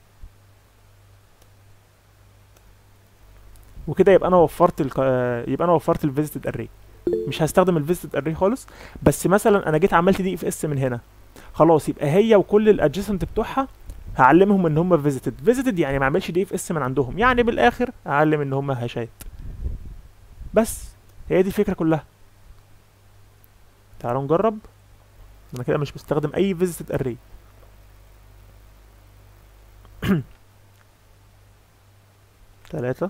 وكده يبقى انا وفرت الفيزيتد اري. مش هستخدم الفيزيتد اري خالص. بس مثلا انا جيت عملت دي اف اس من هنا، خلاص يبقى هي وكل الادجيسنت بتوعها هعلمهم ان هم فيزيتد يعني ما اعملش دي اف اس من عندهم، يعني بالاخر اعلم ان هم هاشات. بس هي دي الفكره كلها. تعالوا نجرب. انا كده مش بستخدم اي فيزيتد اري. ثلاثة.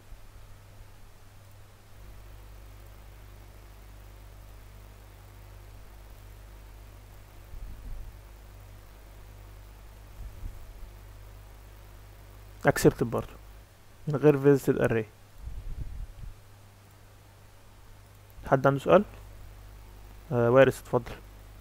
accepted برضه من غير visited array. حد عنده سؤال؟ وارث اتفضل.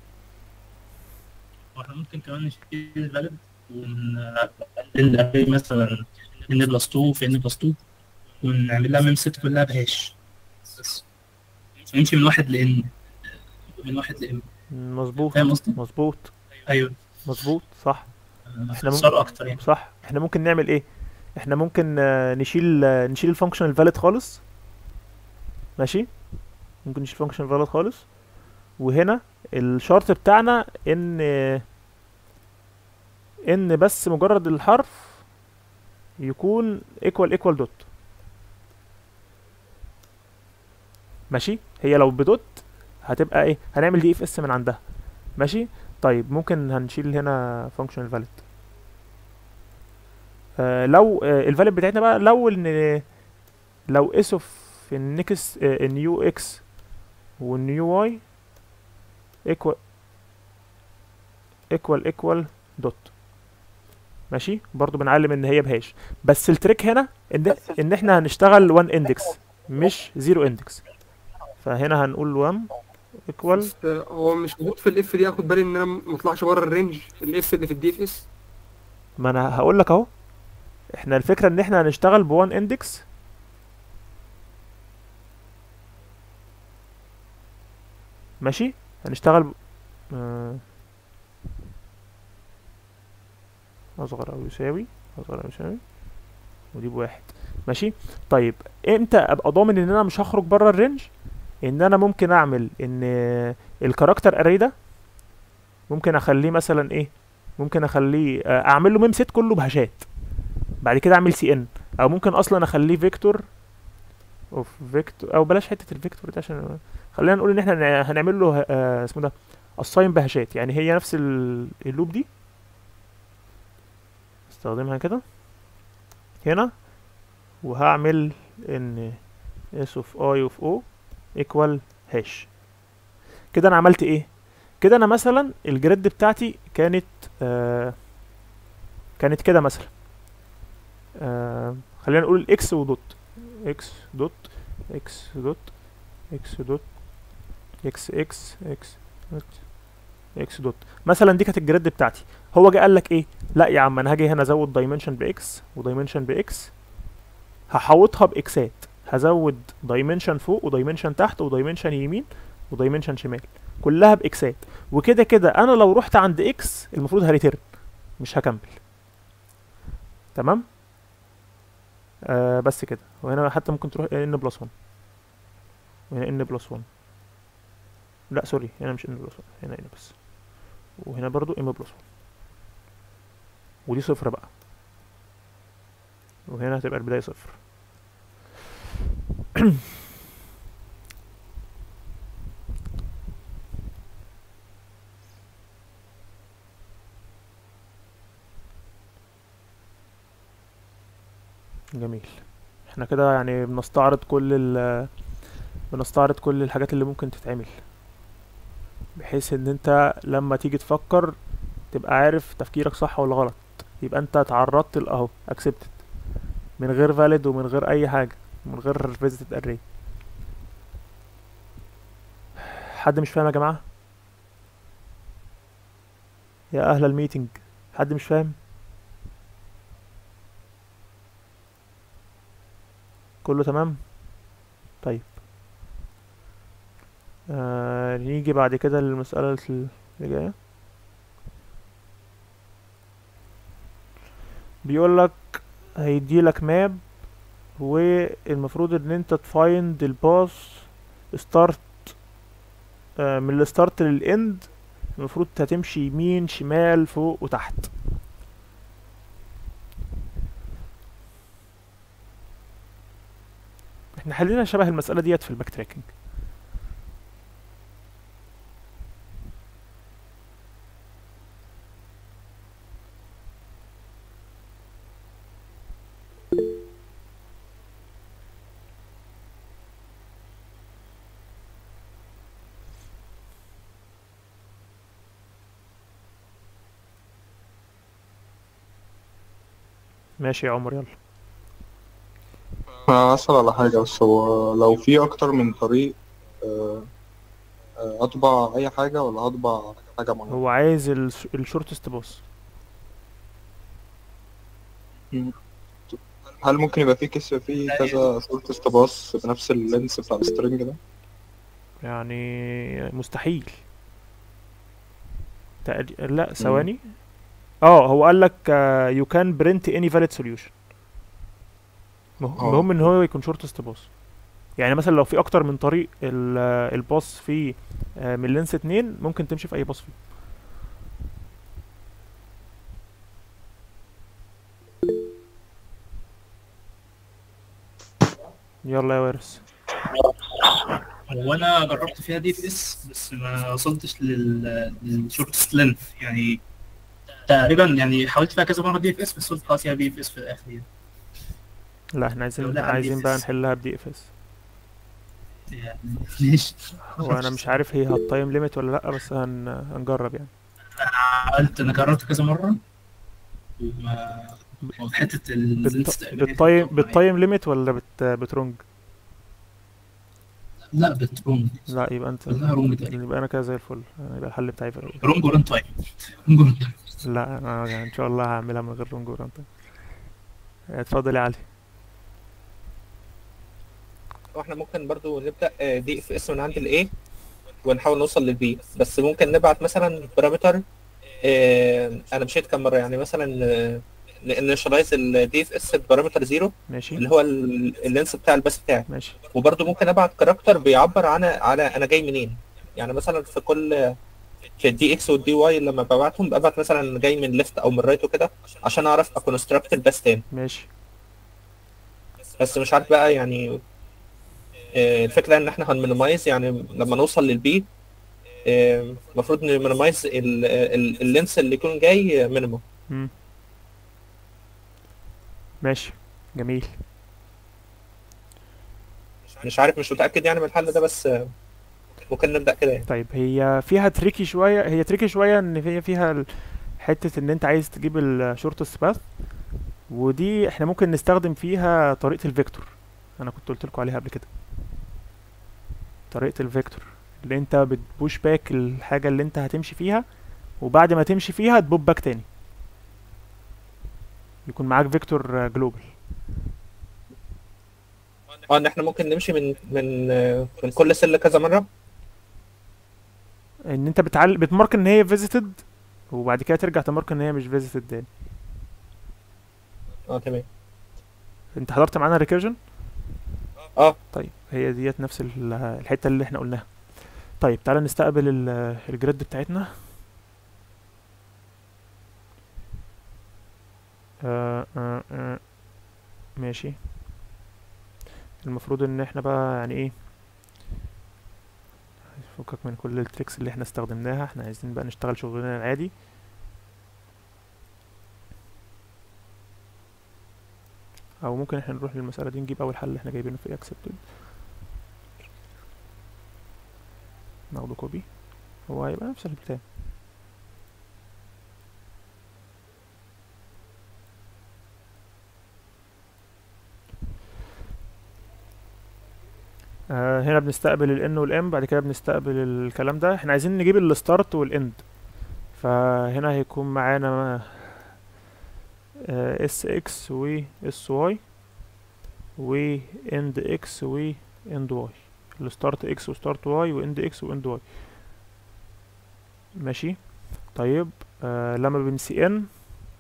واحنا ممكن كمان نشيل الفاليد ونقلل الاري مثلا ان بلس 2 في ان بلس 2 ونعمل لها ميم ست كلها بهاش بس، نمشي من واحد لان مظبوط. فاهم قصدي؟ مظبوط. ايوه مظبوط صح. احنا اختصار اكتر يعني. صح. احنا ممكن نعمل ايه؟ احنا ممكن نشيل الفانكشن الفاليد خالص. ماشي. ممكن نشيل الفانكشن الفاليد خالص، وهنا الشرط بتاعنا ان بس مجرد الحرف يكون equal دوت. ماشي. هي لو بدوت هتبقى ايه، هنعمل دي اف اس من عندها. ماشي. طيب ممكن هنشيل هنا فانكشن الفاليد. لو الفاليد بتاعتنا بقى، لو اس اوف النكس النيو اكس والنيو واي ايكوال دوت. ماشي. برضو بنعلم ان هي بهاش، بس التريك هنا ان احنا هنشتغل 1 اندكس مش 0 اندكس. فهنا هنقول 1 ايكوال. بس هو مش موجود في الاف دي، اخد بالي ان انا ما اطلعش بره الرينج الاف اللي في الدي اف اس. ما انا هقول لك اهو، احنا الفكره ان احنا هنشتغل ب1 اندكس. ماشي. هنشتغل اصغر او يساوي، اصغر او يساوي، ودي بواحد. ماشي. طيب امتى ابقى ضامن ان انا مش هخرج بره الرينج؟ ان انا ممكن اعمل ان الكاركتر اري ده ممكن اخليه مثلا ايه، ممكن اخليه اعمل له ميم سيت كله بهاشات، بعد كده اعمل سي ان، او ممكن اصلا اخليه فيكتور اوف فيكتور، او بلاش حته الفيكتور دي عشان خلينا نقول ان احنا هنعمل له اسمه ده اساين بهاشات. يعني هي نفس اللوب دي استخدمها كده هنا، وهعمل ان اس اوف اي اوف او ايكوال هاش. كده انا عملت ايه؟ كده انا مثلا الجريد بتاعتي كانت كانت كده مثلا، خلينا نقول اكس ودوت، اكس دوت اكس دوت اكس دوت اكس اكس اكس دوت اكس دوت مثلا. دي كانت الجريد بتاعتي. هو جه قال لك ايه، لا يا عم انا هاجي هنا ازود دايمنشن باكس ودايمنشن باكس، هحوطها باكسات، هزود دايمنشن فوق ودايمنشن تحت ودايمنشن يمين ودايمنشن شمال، كلها باكسات. وكده كده انا لو رحت عند اكس المفروض هريتيرن، مش هكمل. تمام. بس كده. وهنا حتى ممكن تروح ان بلس 1، وهنا ان بلس 1، لا سوري هنا مش ان بلس 1، هنا ان بس، وهنا برضو ان بلس 1، ودي صفر بقى، وهنا هتبقى البداية صفر. جميل. احنا كده يعني بنستعرض كل الحاجات اللي ممكن تتعمل، بحيث ان انت لما تيجي تفكر تبقى عارف تفكيرك صح ولا غلط. يبقى انت اتعرضت اهو accepted من غير valid ومن غير اي حاجة، من غير visited array. حد مش فاهم يا جماعة؟ يا اهل الميتنج، حد مش فاهم؟ كله تمام؟ طيب نيجي بعد كده للمسألة اللي جاية. بيقولك هيديلك ماب، والمفروض ان انت تفايند الباث ستارت من الستارت للاند. المفروض هتمشي يمين شمال فوق وتحت. احنا حلينا شبه المسألة ديت في الباك تراكنج. ماشي يا عمر يلا. أنا أسأل على حاجة بس، هو لو في أكتر من طريق آه، أطبع أي حاجة ولا هطبع حاجة معينة؟ هو عايز الشورتست باص. مم. هل ممكن يبقى في كذا شورت باص بنفس اللينس بتاع السترنج ده؟ يعني مستحيل. لا ثواني. هو قال لك you can print any valid solution. المهم ان هو يكون شورتست باص. يعني مثلا لو في اكتر من طريق الباص فيه من لينس 2 ممكن تمشي في اي باص فيه. يلا يا وارث. هو انا جربت فيها دي في اس بس ما وصلتش للشورت لينث يعني. تقريبا يعني حاولت فيها كذا مره دي في اس بس قلت خلاص هي بي في اس في الاخر يعني. لا احنا لو لا عايزين بقى DFS. نحلها بدي اف اس. يعني ماشي. هو انا مش عارف هي هتايم ليميت ولا لا، بس هنجرب يعني. انا جربت كذا مره وما حته اللينس تقريبا بالتايم ليميت ولا بترونج؟ لا بترونج. لا يبقى انت، كلها رونج تقريبا. يبقى انا كده زي الفل، يبقى الحل بتاعي في الأول. رونج وران تايم. رونج وران تايم. لا انا يعني ان شاء الله هعملها من غير رونج ورانت. اتفضل يا علي. واحنا ممكن برضو نبدا دي اف اس من عند الاي ونحاول نوصل للبي، بس ممكن نبعت مثلا بارامتر. انا مشيت كام مره يعني مثلا نشلايز الدي اف اس ببارامتر 0 ماشي اللي هو اللينس بتاع الباس بتاعي. ماشي. وبرضو ممكن ابعت كاركتر بيعبر على انا جاي منين. يعني مثلا في الدي اكس والدي واي لما ببعتهم ببعت مثلا جاي من ليفت او من رايت وكده عشان اعرف اكونستراكت الباس تاني. ماشي. بس مش عارف بقى يعني الفكره ان احنا هنمينيمايز يعني لما نوصل للبي المفروض نمينيمايز اللينس اللي يكون جاي مينيموم. ماشي جميل. مش عارف، مش متاكد يعني من الحل ده، بس ممكن نبدا كده يعني. طيب هي فيها تريكي شويه، هي تريكي شويه ان هي فيها حته ان انت عايز تجيب الشورتست باث، ودي احنا ممكن نستخدم فيها طريقه الفيكتور. انا كنت قلت لكم عليها قبل كده، طريقه الفيكتور اللي انت بتبوش باك الحاجه اللي انت هتمشي فيها، وبعد ما تمشي فيها تبوب باك تاني، يكون معاك فيكتور جلوبال. ان احنا ممكن نمشي من كل سله كذا مره. ان انت بتمارك ان هي فيزيتد، وبعد كده ترجع تمارك ان هي مش فيزيتد تاني. تمام. انت حضرت معانا ريكيرجن؟ طيب هي ديت نفس الحته اللي احنا قلناها. طيب تعالى نستقبل الجريد بتاعتنا. ماشي. المفروض ان احنا بقى يعني ايه، فكك من كل التريكس اللي احنا استخدمناها، احنا عايزين بقى نشتغل شغلنا العادي. او ممكن احنا نروح للمسألة دي نجيب اول حل اللي احنا جايبينه في accepted، ناخده كوبي، هو هيبقى نفس البتاع. هنا بنستقبل ال n وال m، بعد كده بنستقبل الكلام ده. احنا عايزين نجيب الستارت والإند، فهنا هيكون معانا sx و sy و end x و end y، الستارت x و start y و end x و end y. ماشي. طيب لما بنسي n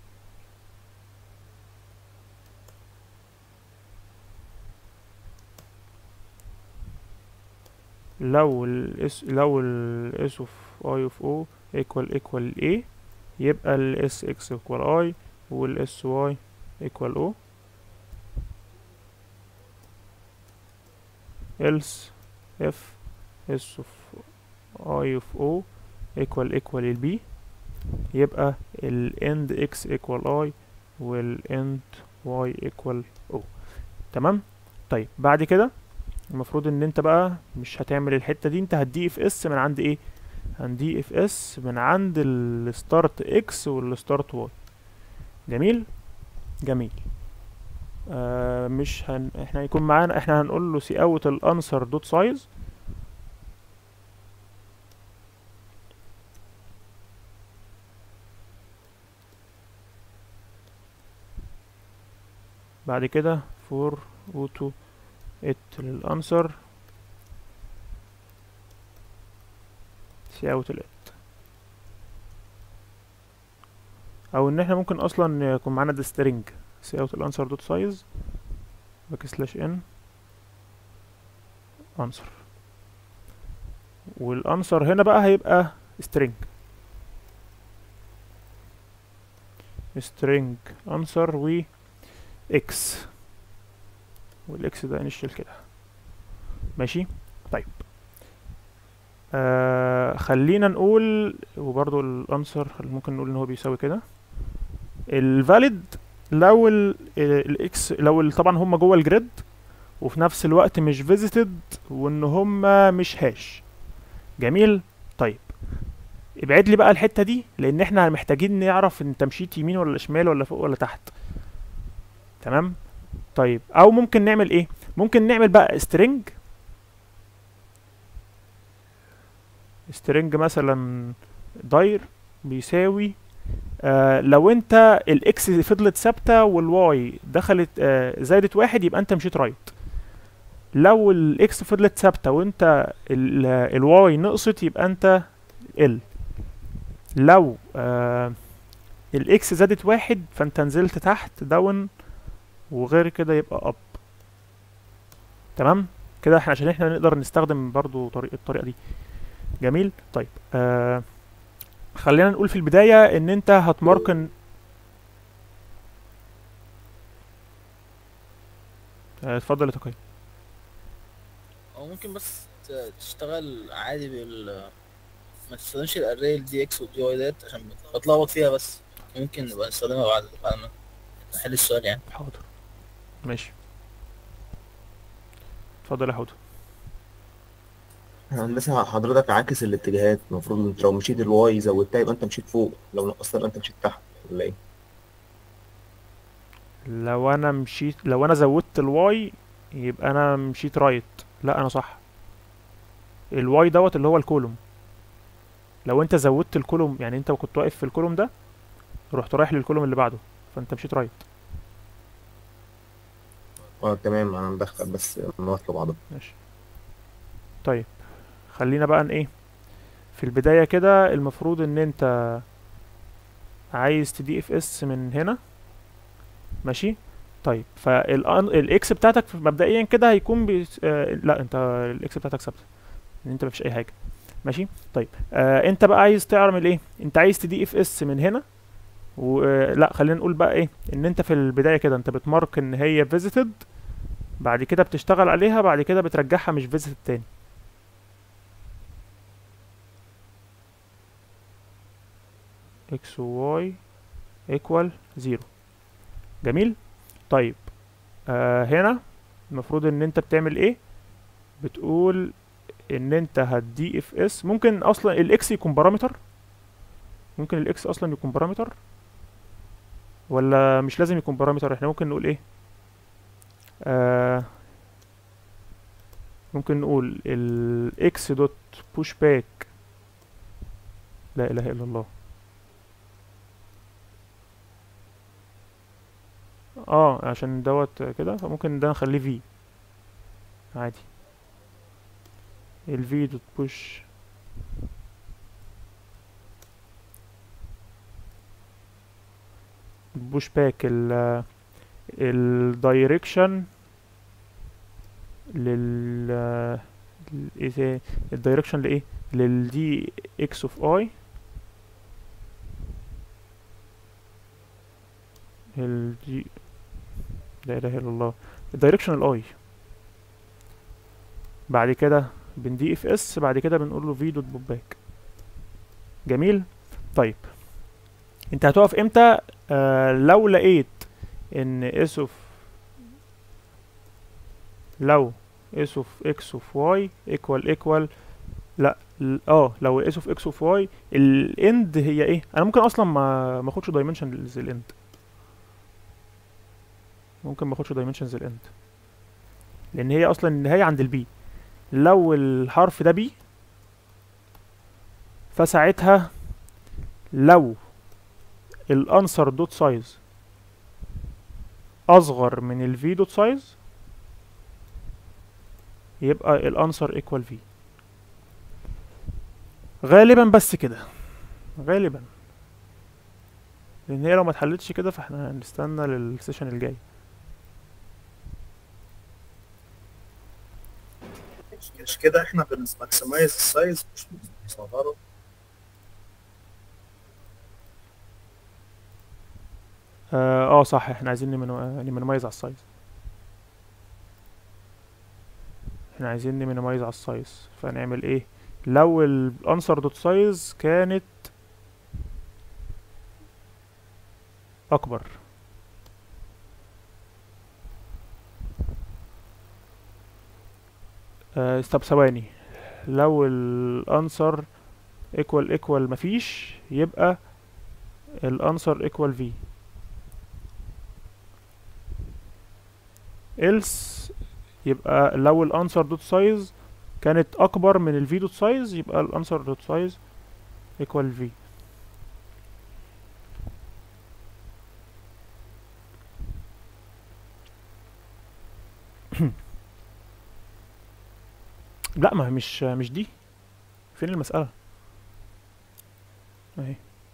لو ال s of I of o equal a، يبقى ال sx equal I وال sy equal o، else if s of I of o equal ال b، يبقى ال end x equal I وال end y equal o. تمام. طيب بعد كده المفروض ان انت بقى مش هتعمل الحتة دي، انت هتدي اف اس من عند ايه؟ هندي اف اس من عند الستارت اكس والستارت واي. جميل جميل. مش احنا هيكون معانا، احنا هنقول له سي اوت الانسر دوت سايز، بعد كده فور اوتو ات للانسر سي اوت الات، او ان احنا ممكن اصلا يكون معانا ده سترينج سي اوت الانسر دوت سايز باك سلاش ان انسر، والانسر هنا بقى هيبقى سترينج انسر و اكس، والاكس ده انيشال كده. ماشي. طيب خلينا نقول، وبرضو الانسر ممكن نقول ان هو بيساوي كده. الفاليد لو الاكس، لو طبعا هم جوه الجريد وفي نفس الوقت مش فيزيتد وان هم مش هاش. جميل. طيب ابعد لي بقى الحته دي، لان احنا محتاجين نعرف انت مشيت يمين ولا شمال ولا فوق ولا تحت. تمام. طيب او ممكن نعمل ايه؟ ممكن نعمل بقى سترينج مثلا داير بيساوي لو انت الاكس فضلت ثابته والواي دخلت زادت واحد يبقى انت مشيت رايت. لو الاكس فضلت ثابته وانت الواي نقصت يبقى انت ال. لو الاكس زادت واحد فانت نزلت تحت داون، وغير كده يبقى اب. تمام كده احنا عشان احنا نقدر نستخدم برضو الطريقه دي. جميل. طيب خلينا نقول في البدايه ان انت هتماركن اتفضل يا تقي. او ممكن بس تشتغل عادي ما تستخدمش الاري الدي اكس والدي واي ديت عشان بتلخبط فيها، بس ممكن نبقى نستخدمها بعد ما نحل السؤال يعني. حاضر ماشي. اتفضل يا حوده. هندسة حضرتك عاكس الاتجاهات، المفروض انت لو مشيت الواي زودتها يبقى انت مشيت فوق، لو نقصتها يبقى انت مشيت تحت، ولا ايه؟ لو انا زودت الواي يبقى انا مشيت رايت. لا انا صح. الواي دوت اللي هو الكولوم. لو انت زودت الكولوم، يعني انت كنت واقف في الكولوم ده رحت رايح للكولوم اللي بعده فانت مشيت رايت. تمام، انا مدخل بس نوصل بعضها. ماشي. طيب خلينا بقى ايه في البداية كده. المفروض ان انت عايز تدي اف اس من هنا. ماشي. طيب فالاكس بتاعتك مبدئيا كده هيكون لا انت الاكس بتاعتك ثابته ان انت مفيش اي حاجه. ماشي. طيب انت بقى عايز تعمل ايه؟ انت عايز تدي اف اس من هنا لا خلينا نقول بقى ايه، ان انت في البدايه كده انت بتمارك ان هي فيزيتد، بعد كده بتشتغل عليها، بعد كده بترجعها مش فيزيتد تاني. x و y equal 0. جميل. طيب هنا المفروض ان انت بتعمل ايه؟ بتقول ان انت هتدي اف اس. ممكن اصلا الاكس يكون بارامتر، ممكن الاكس اصلا يكون بارامتر ولا مش لازم يكون بارامتر. احنا ممكن نقول ايه؟ ممكن نقول الاكس دوت بوش باك. لا اله الا الله. عشان دوت كده فممكن ده نخليه في عادي. الفي دوت بوش باك الدايركشن ايه الدايركشن لايه؟ للدي اكس اوف اي، الدي لا اله الا الله، الدايركشن الاي. بعد كده بندي اف اس، بعد كده بنقول له في دوت باك. جميل. طيب انت هتقف امتى؟ لو لقيت ان اس اوف لو اس اوف اكس اوف واي ايكوال لا لو اس اوف اكس اوف واي الاند هي ايه؟ انا ممكن اصلا ما اخدش دايمنشنز الاند، ممكن ما اخدش دايمنشنز الاند لان هي اصلا النهايه عند البي. لو الحرف ده بي فساعتها لو الانسر دوت سايز اصغر من الفي دوت سايز يبقى الانسر ايكوال في غالبا. بس كده غالبا، لان هي لو ما اتحلتش كده فاحنا هنستنى للسيشن الجاي. مش كده احنا بنماكسمايز السايز مش بنصغره؟ صح، احنا عايزين نمينمايز على السايز. احنا عايزين نمينمايز على السايز، فنعمل ايه؟ لو الانسر دوت سايز كانت اكبر. طب ثواني، لو الانسر ايكوال مفيش، يبقى الانسر ايكوال في. else يبقى لو الانسر دوت سايز كانت اكبر من الفي دوت سايز، يبقى الانسر دوت سايز ايكوال في. لا، ما هي مش دي. فين المسألة اهي؟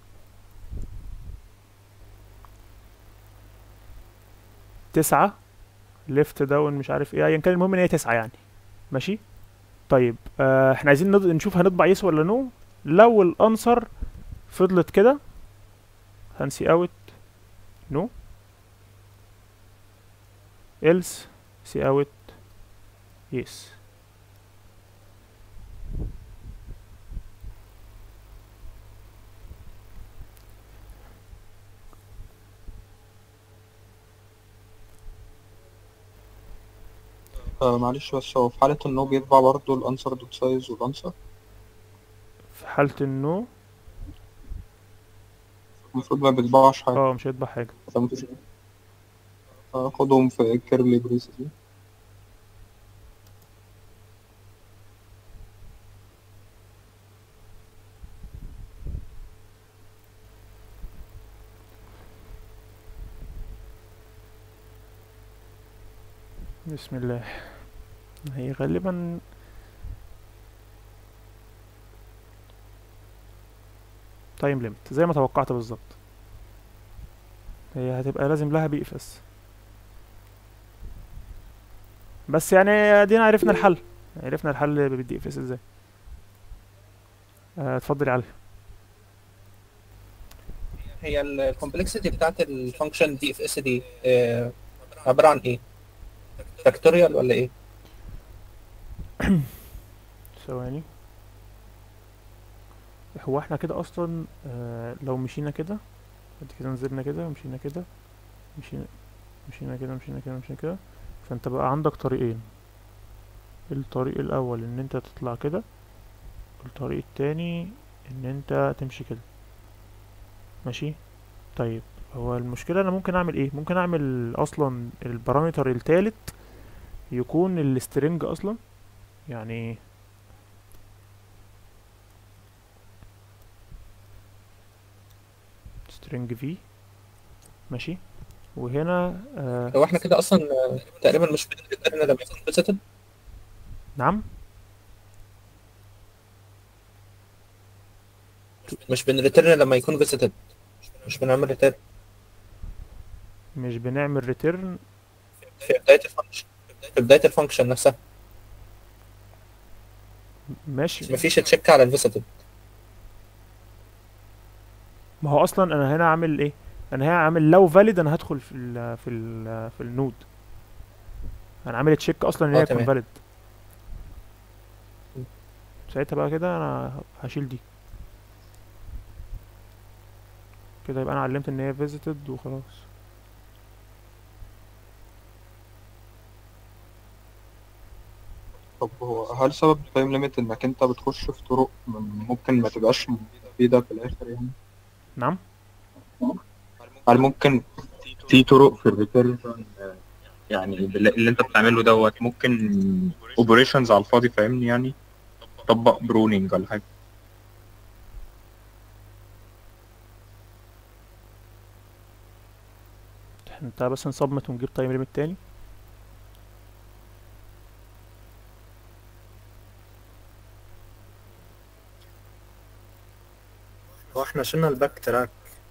تسعة ليفت داون مش عارف ايه، ايا كان، المهم ان هي تسعة يعني. ماشي. طيب احنا عايزين نشوف هنطبع يس ولا نو. لو الانسر فضلت كده هنسي اوت نو، else سي اوت يس. معلش، بس هو في حالة إنه بيطبع برضه الأنسر دوت سايز والأنسر، في حالة النو المفروض ما بيطبعش حاجة. مش هيطبع حاجة. فمفيش، أخدهم في كيرلي بريس دي. بسم الله. هي غالبا تايم ليميت زي ما توقعت بالظبط. هي هتبقى لازم لها بي اف اس، بس يعني ادينا عرفنا الحل بالدي اف اس ازاي. اتفضل يا علي. هي الكومبلكسيتي بتاعت الفانكشن دي اف اس دي عبارة عن ايه؟ فاكتوريال ولا ايه؟ ثواني. هو احنا كده اصلا لو مشينا كده، بعد كده نزلنا كده، مشينا كده، مشينا كده، فانت بقى عندك طريقين. الطريق الاول ان انت تطلع كده، الطريق التاني ان انت تمشي كده. ماشي. طيب هو المشكلة انا ممكن اعمل ايه؟ ممكن اعمل اصلا البارامتر التالت يكون السترنج اصلا، يعني string v. ماشي. وهنا هو احنا كده اصلا تقريبا مش بنريتيرن لما يكون فيزيتد. نعم. مش بنريتيرن لما يكون فيزيتد، مش بنعمل ريتيرن مش بنعمل ريتيرن في بداية الفانكشن، في بداية الفانكشن نفسها. ماشي. مفيش تشيك على الفيزيتد. ما هو اصلا انا هنا عامل ايه؟ انا هنا عامل لو فاليد انا هدخل في النود. انا عامل تشيك اصلا ان هي تكون تمام. فاليد. ساعتها بقى كده انا هشيل دي كده، يبقى انا علمت ان هي فيزيتد وخلاص. طب هو هل سبب التايم ليميت إنك أنت بتخش في طرق ممكن ما تبقاش مفيدة في الآخر يعني؟ نعم. هل ممكن في طرق في الريتيرن يعني اللي أنت بتعمله دوت ممكن اوبريشنز على الفاضي، فاهمني يعني؟ طبق برونينج ولا حاجة؟ انت بس نصمت ونجيب تايم ليميت تاني. هو احنا شلنا الباك تراك.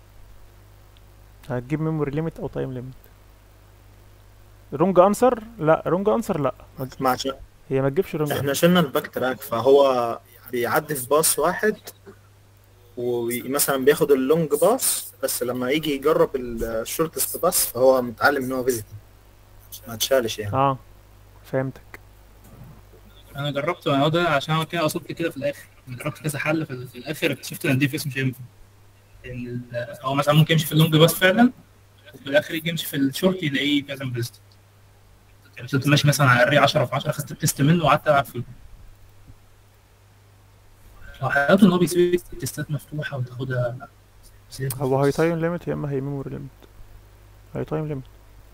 هتجيب ميموري ليميت او تايم ليميت. رونج انسر لا، رونج انسر لا، مع هي ما تجيبش رونج. احنا شلنا الباك تراك، فهو بيعدي في باص واحد ومثلا بياخد اللونج باص، بس لما يجي يجرب الشورتست باص فهو متعلم ان هو فيزيت ما تشالش يعني. فهمتك. انا جربت الموضوع ده عشان هو كده اصبت كده في الاخر. جربت كذا حل في الاخر اكتشفت ان الدي اف اس مش هينفع. هو مثلا ممكن يمشي في اللونج باس فعلا، وفي الاخر يجي يمشي في الشورت يلاقيه كذا بيست. يعني كنت ماشي مثلا على الري 10 في 10، خدت التست منه وقعدت العب فيه. هو حلاوته ان هو بيسيب التستات مفتوحه وتاخدها. هو هاي تايم ليميت يا اما هي ميموري ليميت. هاي تايم ليميت.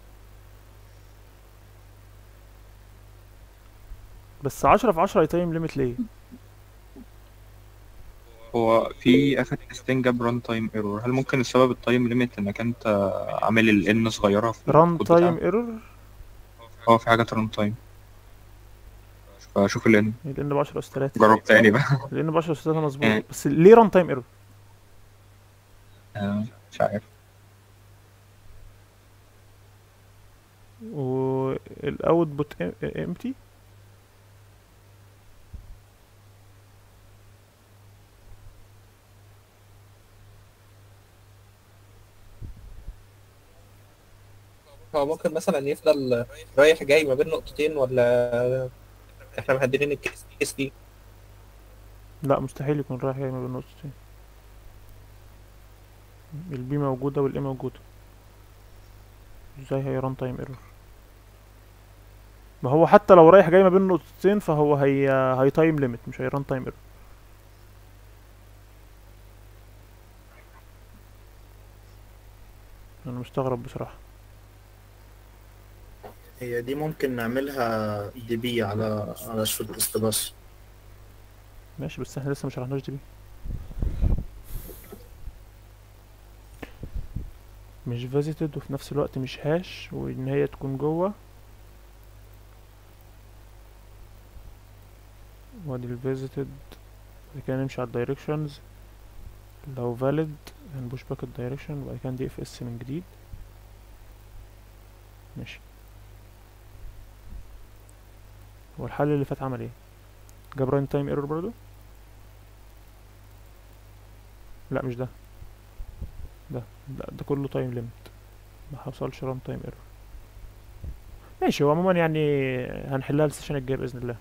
بس 10 في 10 هاي تايم ليميت ليه؟ هو في اخر تيستين جاب ران تايم ايرور، هل ممكن السبب التايم ليميت انك انت عامل الان صغيره في ران الكود تايم بتاعك؟ ايرور اه في حاجه ران تايم، فشوف الان. لان ب 10 اس 3 جرب تاني بقى. لان ب 10 اس 3 مظبوط. بس ليه ران تايم ايرور؟ مش عارف. والاوتبوت امتي. هو ممكن مثلا يفضل رايح جاي ما بين نقطتين، ولا احنا مهددين الكيس دي؟ لا مستحيل يكون رايح جاي ما بين نقطتين. البي موجودة والاي موجودة، ازاي هي ران تايم ايرور؟ ما هو حتى لو رايح جاي ما بين نقطتين فهو هي تايم ليميت مش هي ران تايم ايرور. انا مستغرب بصراحة. هي دي ممكن نعملها دي بي على الشورت ليست بس. ماشي بس احنا لسه ما شرحناش دي بي. مش فيزيتد وفي نفس الوقت مش هاش، وان هي تكون جوه. وادي الفيزيتد. بعد كده نمشي على الدايركشنز. لو فاليد هنبوش باك الدايركشن وبعد كده دي اف اس من جديد. ماشي. هو الحل اللي فات عمل ايه؟ جاب ران تايم ايرور برضو؟ لا مش ده. ده كله تايم ليميت، ما حصلش ران تايم ايرور. ماشي. هو عموما يعني هنحلها السيشن الجاي باذن الله.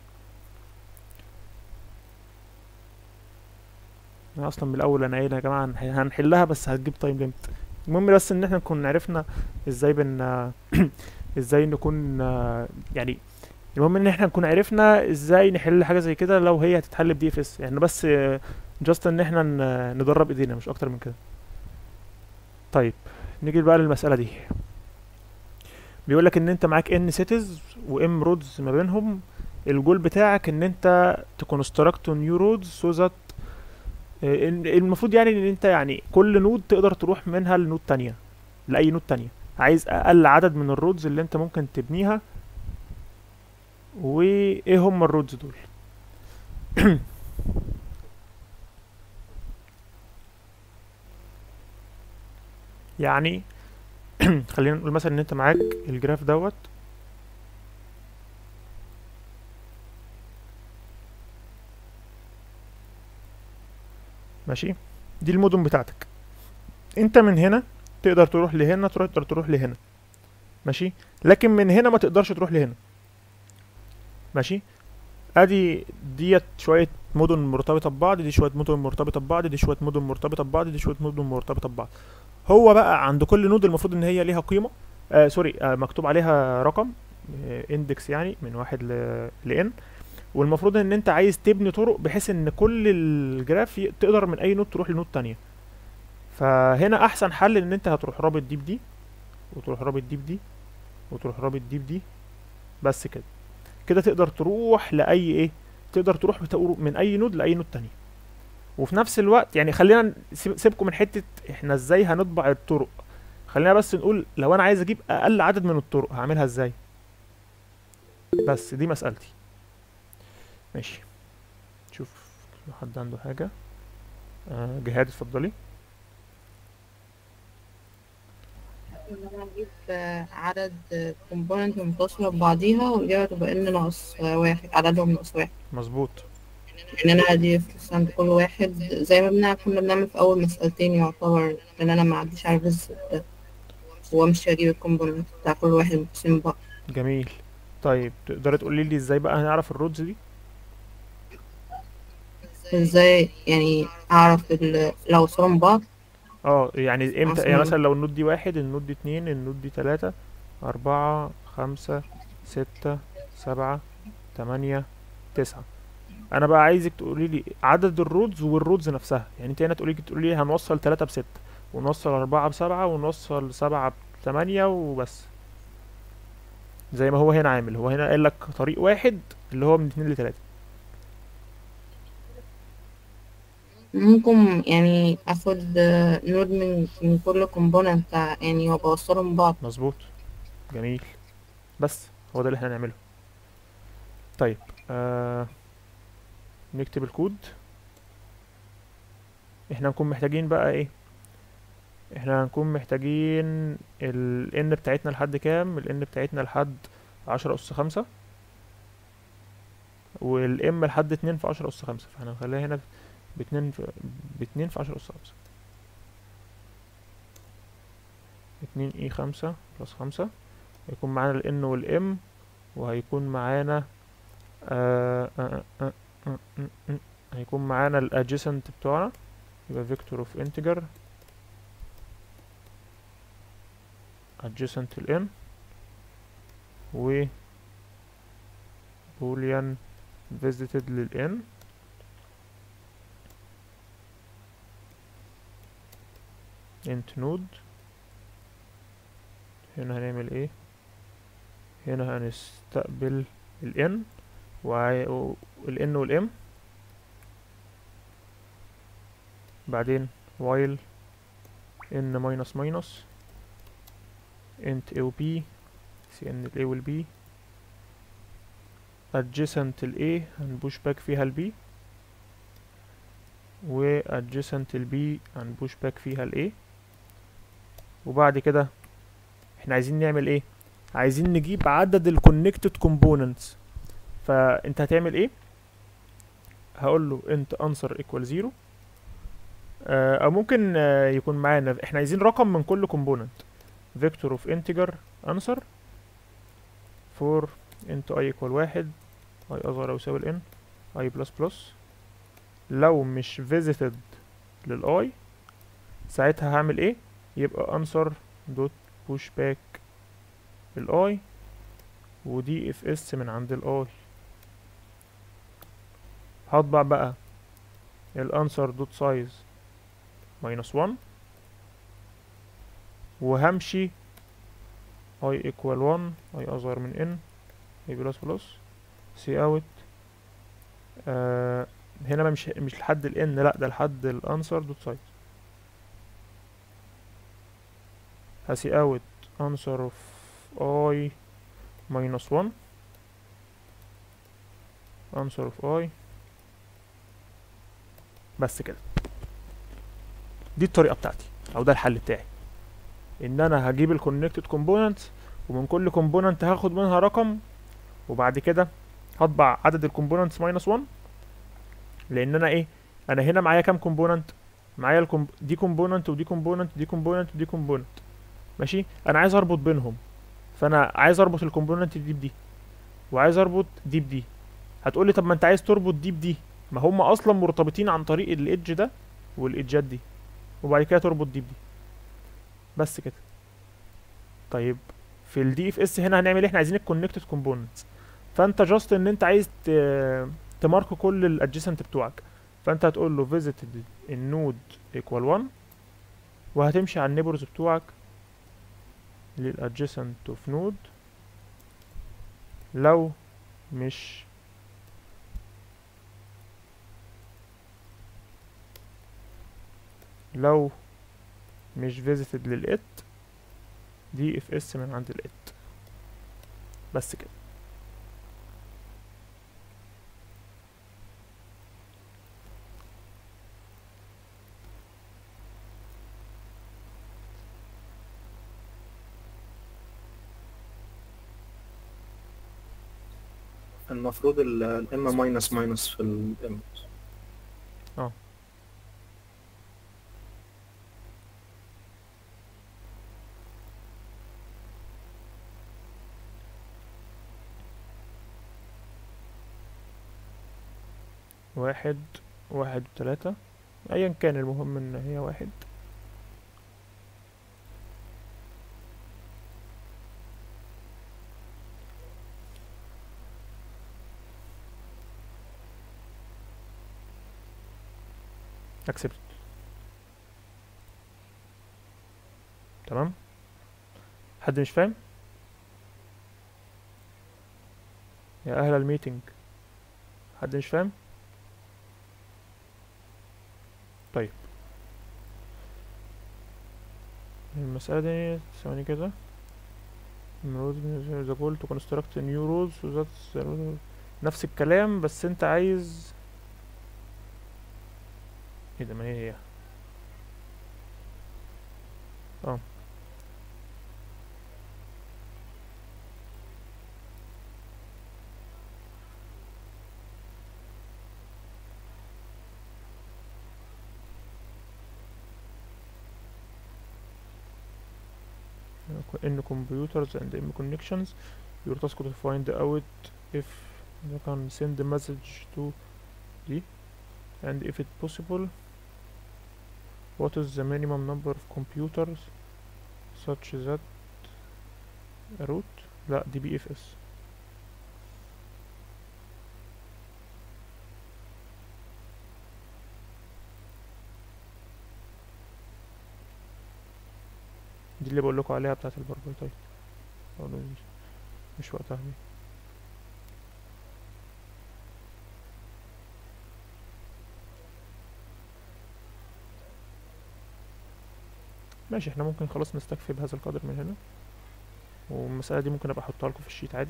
انا اصلا من الاول انا قايل يا جماعه هنحلها بس هتجيب تايم ليميت. المهم بس ان احنا نكون عرفنا ازاي ازاي نكون يعني المهم ان احنا نكون عرفنا ازاي نحل حاجه زي كده لو هي هتتحل بدي اف اس يعني. بس جاست ان احنا ندرب ايدينا مش اكتر من كده. طيب نيجي بقى للمساله دي. بيقول لك ان انت معاك ان سيتيز وام رودز ما بينهم. الجول بتاعك ان انت تكونستراكت نيو رودز سو ذات المفروض يعني ان انت يعني كل نود تقدر تروح منها لنود تانية، لاي نود تانية. عايز اقل عدد من الرودز اللي انت ممكن تبنيها. وايه هم الرودز دول؟ يعني خلينا نقول مثلا ان انت معاك الجراف دوت. ماشي. دي المدن بتاعتك. انت من هنا تقدر تروح لهنا، تقدر تروح لهنا. ماشي. لكن من هنا ما تقدرش تروح لهنا. ماشي. ادي ديت شويه مدن مرتبطه ببعض، دي شويه مدن مرتبطه ببعض، دي شويه مدن مرتبطه ببعض، دي شويه مدن مرتبطه ببعض. هو بقى عند كل نود المفروض ان هي ليها قيمه مكتوب عليها رقم اندكس يعني من 1 ل n. والمفروض ان انت عايز تبني طرق بحيث ان كل الجراف تقدر من اي نود تروح لنود تانية. فهنا احسن حل ان انت هتروح رابط دي بدي، وتروح رابط دي بدي، وتروح رابط دي بدي. بس كده كده تقدر تروح لاي تقدر تروح من اي نود لاي نود تانية. وفي نفس الوقت يعني خلينا سيبكم من حته احنا ازاي هنطبع الطرق. خلينا بس نقول لو انا عايز اجيب اقل عدد من الطرق هعملها ازاي. بس دي مسألتي. ماشي. شوف لو حد عنده حاجه. جهاد اتفضلي. انا هجيب عدد كومبوننت منفصلة ببعضيها والإجابة تبقى n ناقص واحد، عددهم ناقص واحد. مظبوط. ان انا هضيف عند كل واحد زي ما كنا بنعمل في اول مسألتين يعتبر، ان انا ما اعديش على الرزق ده وامشي اجيب الكومبوننت بتاع كل واحد منقسم بقى. جميل. طيب تقدري تقولي لي ازاي بقى هنعرف الرودز دي؟ ازاي يعني اعرف لو وصلوا من بعض؟ يعني امتى؟ يعني عشان مثلا لو النود دي 1، النود دي 2، النود دي 3، 4، 5، 6، 7، 8، 9. انا بقى عايزك تقولي لي عدد الرودز والرودز نفسها. يعني انت هنا تقولي لي هنوصل 3 ب 6، ونوصل 4 ب 7، ونوصل 7 ب 8 وبس. زي ما هو هنا عامل، هو هنا قال لك طريق واحد اللي هو من 2 ل 3. ممكن يعني اخد نود من كل كومبوننت يعني وبوصلهم ببعض. مظبوط، جميل. بس هو ده اللي احنا هنعمله. طيب نكتب الكود. احنا هنكون محتاجين بقى ايه؟ احنا هنكون محتاجين ال n بتاعتنا لحد كام؟ ال n بتاعتنا لحد 10 أس 5، وال m لحد 2 في 10 أس 5. فاحنا هنخليها هنا ب2 في 10 أس 5. 2 e 5 بلس 5. هيكون معانا ال n وال m، وهيكون معانا هيكون معانا ال adjacent بتوعنا. يبقى vector of integer adjacent ال n و boolean visited لل n. int node. هنا هنعمل ايه؟ هنا هنستقبل ال n ال n وال m. بعدين while n minus minus int a و b cn ال a وال b adjacent ال a هنبوش باك فيها ال b، و adjacent ال b هنبوش باك فيها ال a. وبعد كده احنا عايزين نعمل ايه؟ عايزين نجيب عدد ال connected components. فانت هتعمل ايه؟ هقول له int answer equal 0. او ممكن يكون معانا احنا عايزين رقم من كل component. vector of integer answer for int i equal 1 i اصغر او يساوي ال n i plus plus. لو مش visited لل i ساعتها هعمل ايه؟ يبقى answer dot push back ال i ودي اف اس من عند ال i. هطبع بقى ال answer dot size minus 1، وهمشي i equal 1 i اصغر من n i plus plus c out. هنا بقى مش لحد ال n، لا ده لحد ال answer dot size. هسي out answer of i minus 1 answer of i. بس كده، دي الطريقة بتاعتي او ده الحل بتاعي. ان انا هجيب ال connected components، ومن كل component هاخد منها رقم، وبعد كده هطبع عدد ال components minus 1. لان انا ايه؟ انا هنا معايا كام component؟ معايا دي component ودي component ودي component ودي component. ماشي، انا عايز اربط بينهم. فانا عايز اربط الكومبوننت دي بدي، وعايز اربط دي بدي. هتقولي طب ما انت عايز تربط دي بدي، ما هم اصلا مرتبطين عن طريق الايدج ده والايدجات دي، وبعد كده تربط دي بدي. بس كده. طيب في الدي اف اس هنا هنعمل ايه؟ احنا عايزين الكونكتد كومبوننتس. فانت جاست ان انت عايز تمارك كل الادجيسنت بتوعك. فانت هتقول له فيزيتد النود ايكوال 1، وهتمشي على النيبرز بتوعك للادجيسنت اوف نود. لو مش visited للإت دي اف اس من عند الإت. بس كده. المفروض ال m ماينس ماينس في ال m. اه واحد 1 و3 ايا كان، المهم ان هي 1. accept. تمام. حد مش فاهم؟ يا اهل الميتنج، حد مش فاهم؟ طيب المسألة دي ثواني كده. the goal to construct new rules so that's نفس الكلام، بس انت عايز ايه ده؟ ما هي اه in computers and in connections your task to find out if you can send a message to D, and if it possible what is the minimum number of computers such that a root لا DBFS. دي اللي بقول لكم عليها بتاعت الباربيتايت، مش وقتها دي. ماشي، احنا ممكن خلاص نستكفي بهذا القدر من هنا، والمسألة دي ممكن ابقى احطها لكم في الشيت عادي.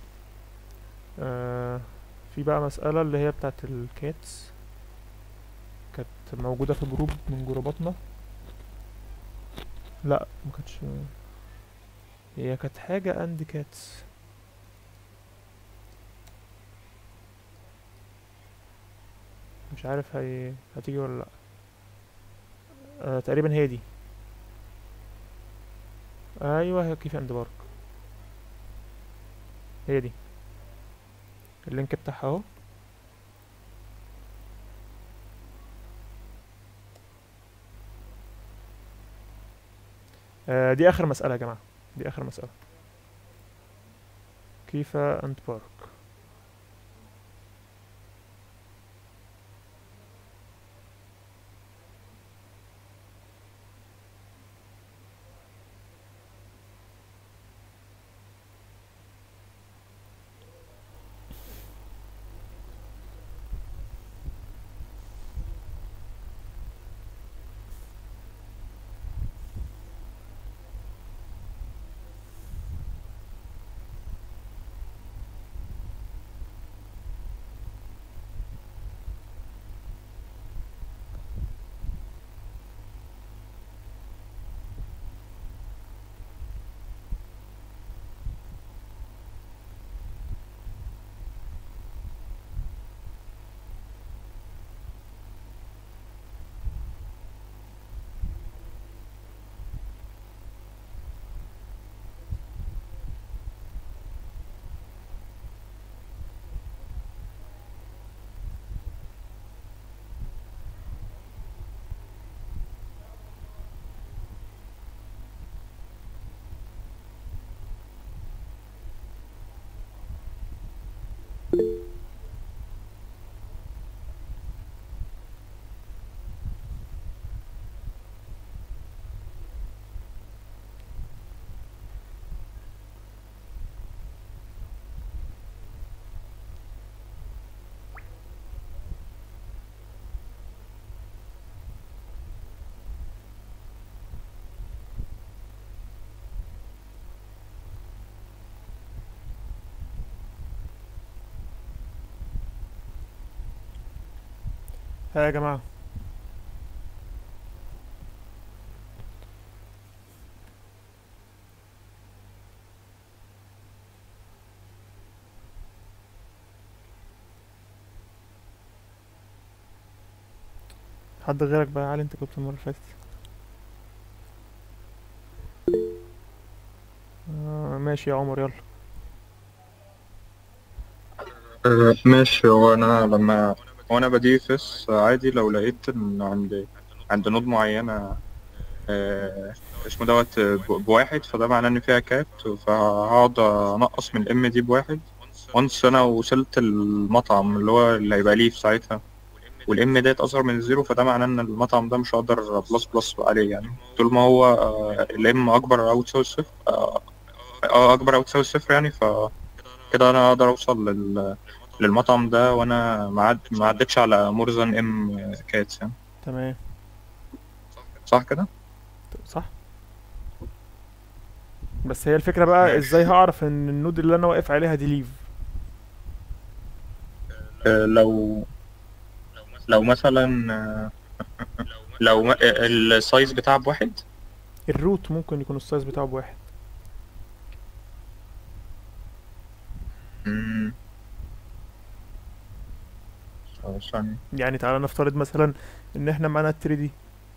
في بقى مسألة اللي هي بتاعت الكاتس، كانت موجودة في جروب من جروباتنا. لا ما كانتش، هي كانت حاجة اند كاتس، مش عارف هتيجي ولا لا. تقريبا هي دي، ايوه هي كيف اند بارك، هي دي اللينك بتاعها اهو. دي اخر مسألة يا جماعة، دي اخر مسألة. كيف اند بارك. ها يا جماعة، حد غيرك بقى يا علي؟ انت كنت المرة اللي فاتت. ماشي يا عمر يلا. ماشي. هو انا لما وانا بدي اف اس عادي لو لقيت ان عند نود معينة اسمه دوت بواحد، فده معناه ان فيها كات، فهقعد انقص من الام دي بواحد. وانس انا وصلت المطعم اللي هيبقى ليه في ساعتها، والام ديت اصغر من الزيرو، فده معناه ان المطعم ده مش هقدر بلس عليه يعني، طول ما هو الام اكبر او تساوي الصفر، اكبر او تساوي الصفر يعني. فكده انا اقدر اوصل للمطعم ده وانا ما عدتش على مور ذان ام كاتس يعني. تمام صح كده؟ صح. بس هي الفكرة بقى ازاي هعرف ان النود اللي انا واقف عليها دي ليف؟ لو مثلا لو السايز بتاعه بواحد، الروت ممكن يكون السايز بتاعه بواحد. يعني تعالى نفترض مثلا ان احنا معانا التري دي،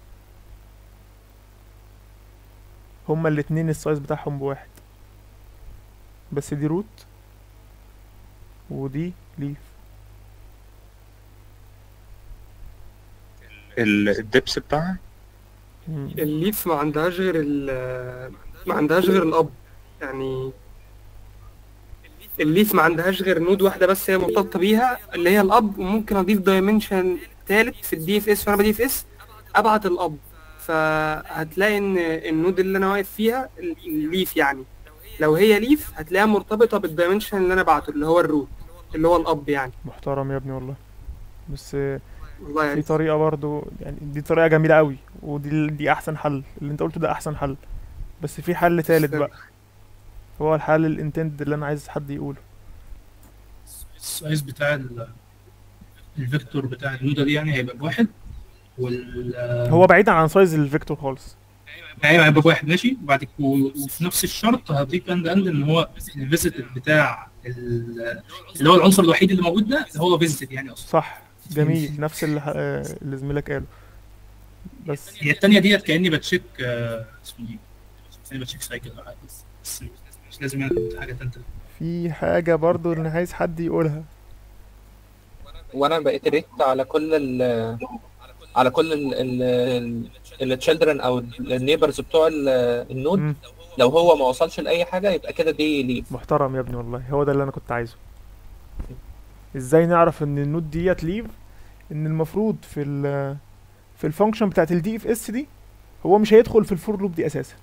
هما الاتنين السايز بتاعهم بواحد، بس دي روت ودي ليف. الدبس بتاعها الليف ما عندهاش غير الاب يعني. الليف ما عندهاش غير نود واحده بس هي مرتبطه بيها اللي هي الاب، وممكن اضيف دايمنشن ثالث في الدي اف اس، وانا بدي اف اس ابعت الاب، فهتلاقي ان النود اللي انا واقف فيها الليف يعني، لو هي ليف هتلاقيها مرتبطه بالدايمنشن اللي انا بعته اللي هو الروت اللي هو الاب يعني. محترم يا ابني والله. بس والله يعني في طريقة برضو يعني، دي طريقة جميلة قوي، ودي احسن حل، اللي انت قلته ده احسن حل، بس في حل تالت بقى، هو الحل الانتند اللي انا عايز حد يقوله. السايز بتاع الفيكتور بتاع النودة دي يعني هيبقى بواحد، هو بعيدا عن سايز الفيكتور خالص. ايوه هيبقى بواحد ماشي. وبعد وفي نفس الشرط هضيف اند ان هو الفيزيت بتاع اللي هو العنصر الوحيد اللي موجود ده هو فيزيت يعني اصلا. صح جميل، نفس اللي زميلك قاله. بس هي الثانيه ديت كاني بتشيك اسمه ايه، كاني بتشيك سايكل او حاجه، بس مش لازم يعني حاجه ثالثه. في حاجه برضو اللي عايز حد يقولها، وانا بقيت ريت على كل التشيلدرن او النيبرز بتوع النود، لو هو ما وصلش لاي حاجه يبقى كده دي ليف. محترم يا ابني والله، هو ده اللي انا كنت عايزه. ازاي نعرف ان النود ديت ليف؟ ان المفروض في الفانكشن بتاعت الدي اف اس دي هو مش هيدخل في الفور لوب دي اساسا،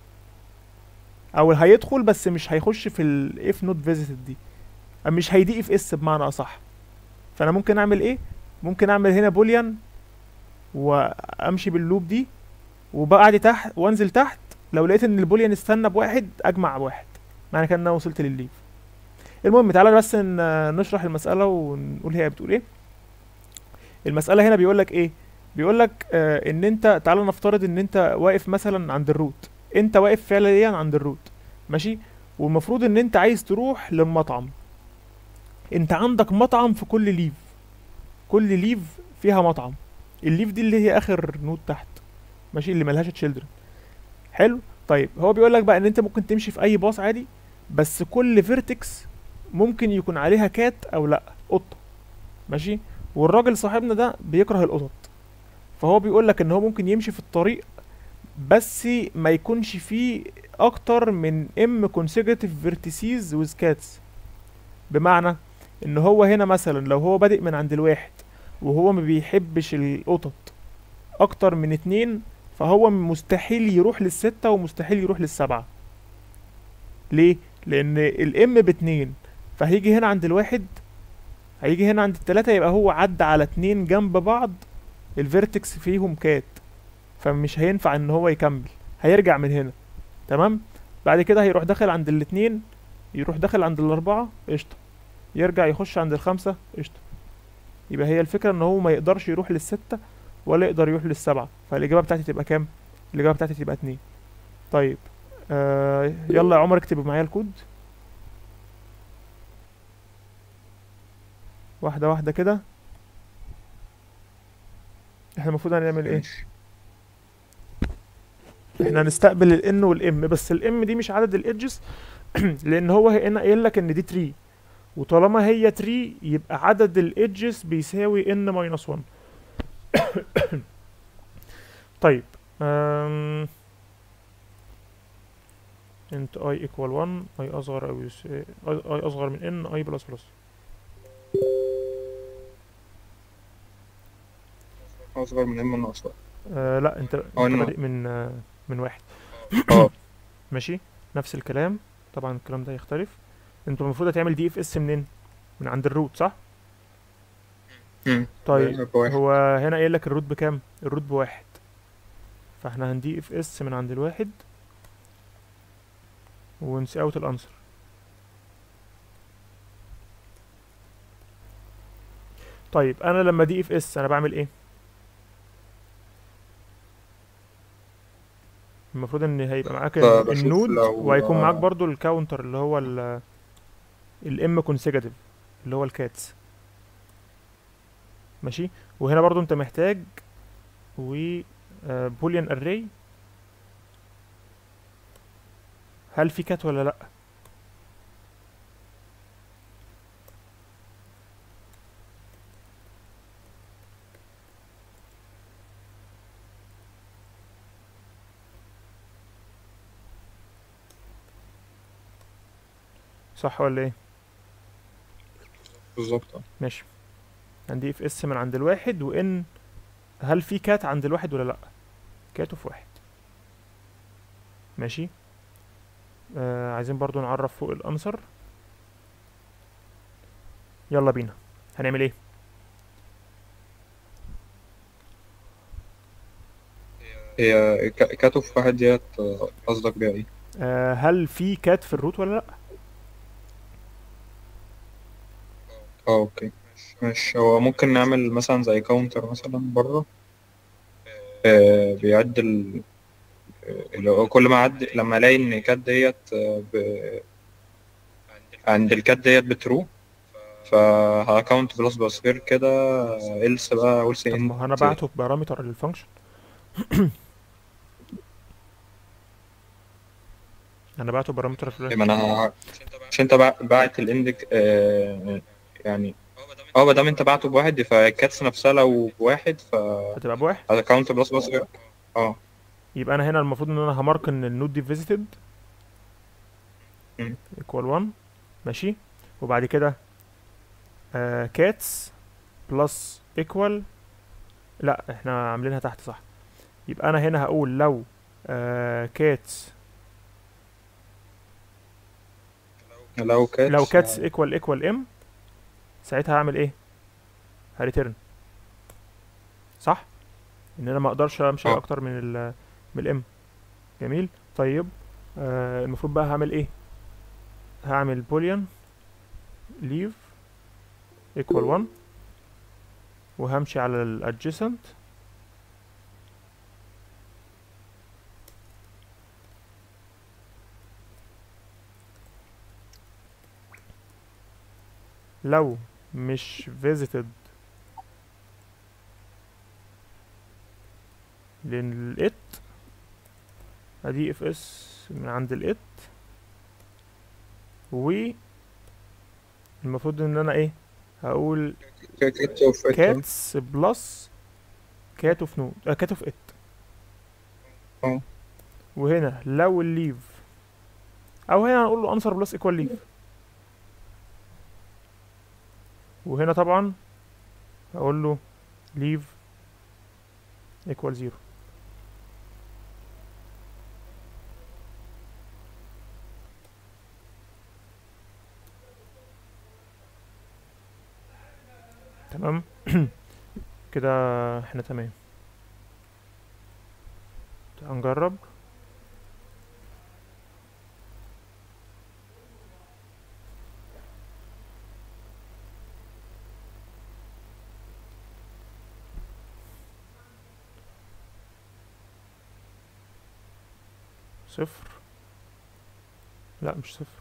او هيدخل بس مش هيخش في الاف نوت فيزيتد دي، مش هيدي اف اس بمعنى اصح. فانا ممكن اعمل ايه؟ ممكن اعمل هنا بوليان وامشي باللوب دي وبقعد تحت وانزل تحت، لو لقيت ان البوليان استنى بواحد اجمع بواحد، معنى كده ان انا وصلت للليف. المهم تعالى بس نشرح المساله ونقول هي بتقول ايه. المساله هنا بيقول لك ايه؟ بيقول لك ان انت تعالى نفترض ان انت واقف مثلا عند الروت، انت واقف فعليا عند الروت ماشي، والمفروض ان انت عايز تروح للمطعم. انت عندك مطعم في كل ليف، كل ليف فيها مطعم. الليف دي اللي هي اخر نود تحت ماشي، اللي ملهاش تشيلدرن. حلو. طيب هو بيقول لك بقى ان انت ممكن تمشي في اي باص عادي، بس كل فيرتكس ممكن يكون عليها كات او لا قطه ماشي، والراجل صاحبنا ده بيكره القطط، فهو بيقول لك ان هو ممكن يمشي في الطريق بس ما يكونش فيه اكتر من consecutive vertices with cats. بمعنى ان هو هنا مثلا لو هو بادئ من عند الواحد وهو ما بيحبش القطط اكتر من 2، فهو مستحيل يروح للستة ومستحيل يروح للسبعة. ليه؟ لان الام ب2، فهيجي هنا عند الواحد، هيجي هنا عند ال3، يبقى هو عدى على 2 جنب بعض الفيرتكس فيهم كات، فمش هينفع ان هو يكمل، هيرجع من هنا. تمام. بعد كده هيروح داخل عند ال2، يروح داخل عند ال4 قشطه، يرجع يخش عند ال5 قشطه. يبقى هي الفكره ان هو ما يقدرش يروح لل6 ولا يقدر يروح لل7، فالاجابه بتاعتي تبقى كام؟ الاجابه بتاعتي تبقى 2. طيب يلا يا عمر اكتب معايا الكود واحده واحده كده. احنا المفروض هنعمل ايه؟ احنا هنستقبل الان والام، بس الام دي مش عدد الايدجز لان هو هنا قايل لك ان دي تري، وطالما هي تري يبقى عدد الايدجز بيساوي n minus 1. طيب انت i equal 1 i اصغر او i اصغر من n i بلس بلس. اصغر من ام ناقص واحد. لا انت بادئ من واحد. ماشي نفس الكلام طبعا، الكلام ده يختلف. انت المفروض هتعمل دي اف اس منين؟ من عند الروت صح؟ طيب هو هنا قايل لك الروت بكام؟ الروت بواحد، فاحنا هندي اف اس من عند الواحد ونسي اوت الانسر. طيب انا لما دي اف اس انا بعمل ايه؟ المفروض ان هيبقى معاك النود وهيكون معاك برضو الكاونتر اللي هو الام كونسيجاتيف اللي هو الكاتس. ماشي، وهنا برضو انت محتاج بوليان اري. هل في كات ولا لا؟ صح ولا ايه؟ بالظبط. ماشي، عندي اف اس من عند الواحد وان هل في كات عند الواحد ولا لا؟ كات في واحد. ماشي، عايزين برضو نعرف فوق الانسر. يلا بينا، هنعمل ايه؟ هي كات في واحد ديت قصدك بيها ايه؟ هل في كات في الروت ولا لا؟ اوكي ماشي. هو ممكن نعمل مثلا زي كاونتر مثلا بره بيعد اللي هو كل ما عد لما الاقي ان الكات ديت عند الكات ديت بترو فهكاونت بلس بلس غير كده إلس بقى أقول طب ما انا بعته ببارامتر للفانكشن. انا بعته بارامتر في ما انا مش انت باعت الاندك يعني ما دام انت بعته بواحد فالكاتس نفسها لو بواحد هتبقى بواحد هتكاونت بلس بلس غير. يبقى انا هنا المفروض ان انا همارك ان النود دي فيزيتد ايكوال 1. ماشي، وبعد كده كاتس بلس ايكوال، لا احنا عاملينها تحت صح. يبقى انا هنا هقول لو كاتس لو كاتس ايكوال ام ساعتها هعمل ايه؟ هريتيرن صح، ان انا ما اقدرش امشي اكتر من الام. جميل. طيب المفروض بقى هعمل ايه؟ هعمل بوليان leave equal 1 وهمشي على ال adjacent لو مش visited للإت ادي اف اس من عند الإت، والمفروض ان انا ايه هقول كاتس بلس كات اوف نود كات اوف ات. وهنا لو الليف او هنا هنقول له انسر بلس ايكوال ليف، وهنا طبعا هقول له ليف ايكوال 0. تمام. كده احنا تمام. هنجرب. صفر، لا مش صفر.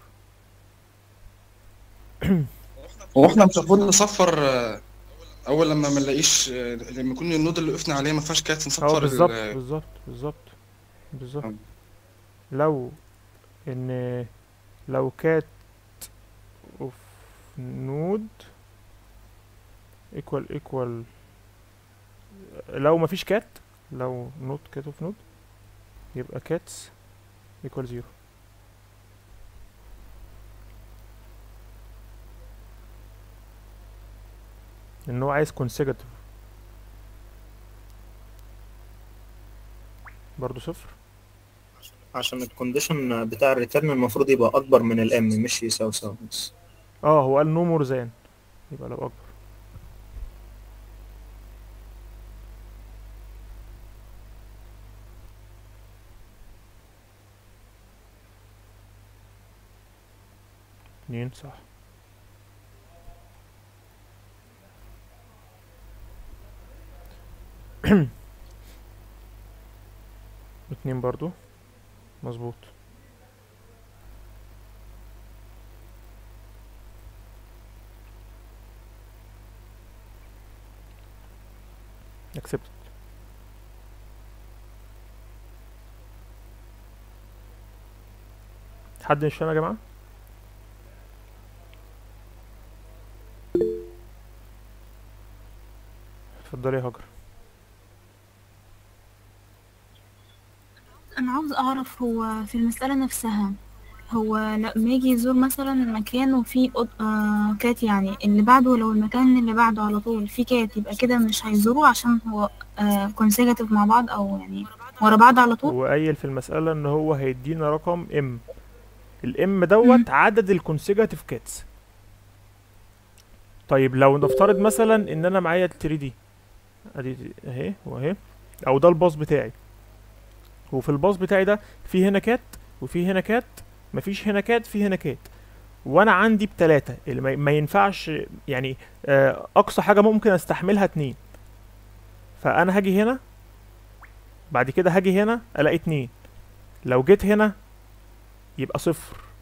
هو احنا مش المفروض نصفر اول لما ما نلاقيش لما يكون النود اللي وقفنا عليه ما فيهاش كات نصفر بالظبط. لو ان لو كات اوف نود ايكوال لو مفيش كات، لو نوت كات اوف نود يبقى كاتس ايكوال 0. لان هو عايز consecutive برضو 0. عشان الكونديشن بتاع الريتيرن المفروض يبقى اكبر من الام، مش يساوي بس. هو قال نو مور ذان، يبقى لو اكبر. اتنين صح. اتنين برضو مظبوط. accepted. حد مش فاهم يا جماعة؟ اتفضلي يا هاجر. انا عاوز اعرف هو في المسألة نفسها، هو لما يجي يزور مثلا مكان وفيه كات، يعني اللي بعده لو المكان اللي بعده على طول فيه كات يبقى كده مش هيزوروه عشان هو consecutive مع بعض، او يعني ورا بعض على طول. هو قايل في المسألة ان هو هيدينا رقم ام، الام دوت عدد الكونسيجاتيف كاتس. طيب لو نفترض مثلا ان انا معايا ال 3 دي ادي اهي واهي، او ده الباص بتاعي، وفي الباص بتاعي ده في هنا كات وفي هنا كات، مفيش هنا كات في هنا كات، وانا عندي بتلاتة اللي ما ينفعش يعني اقصى حاجة ممكن استحملها 2. فانا هاجي هنا بعد كده هاجي هنا الاقي 2، لو جيت هنا يبقى 0،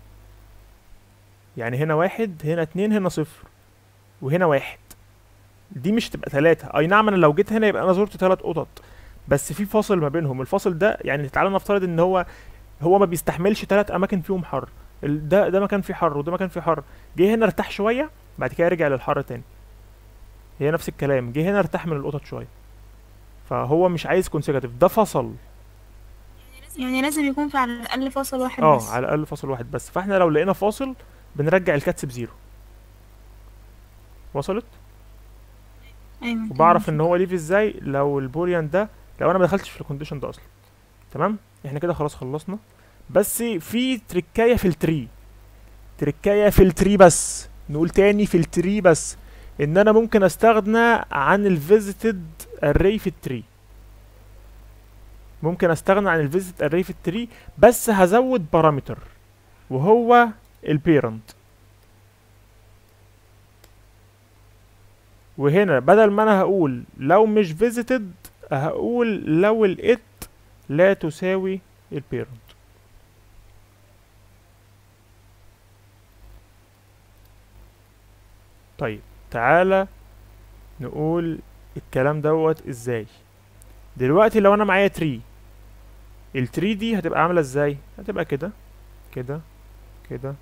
يعني هنا 1 هنا 2 هنا 0 وهنا 1. دي مش تبقى 3. اي نعم انا لو جيت هنا يبقى انا زرت 3 قطط، بس في فاصل ما بينهم، الفاصل ده يعني تعالى نفترض ان هو ما بيستحملش 3 اماكن فيهم حر، ده مكان فيه حر وده مكان فيه حر، جه هنا ارتاح شويه بعد كده رجع للحر تاني. هي نفس الكلام، جه هنا ارتاح من القطط شويه، فهو مش عايز consecutive، ده فصل. يعني لازم يكون في على الاقل فاصل واحد بس. على الاقل فاصل واحد بس، فاحنا لو لقينا فاصل بنرجع الكاتس بزيرو. وصلت؟ ايوه. وبعرف ان هو ليف ازاي لو البوليان ده، لو انا ما دخلتش في الكونديشن ده اصلا. تمام، احنا كده خلاص خلصنا، بس في تريكايه في التري، تريكايه في التري بس، نقول تاني في التري بس، ان انا ممكن استغنى عن الفيزيتد اري في التري، ممكن استغنى عن الفيزيت اري في التري، بس هزود بارامتر وهو البيرنت. وهنا بدل ما انا هقول لو مش فيزيتد هقول لو الات لا تساوي البيرنت. طيب تعالى نقول الكلام دوت ازاي. دلوقتي لو انا معايا تري، التري دي هتبقى عامله ازاي؟ هتبقى كده كده كده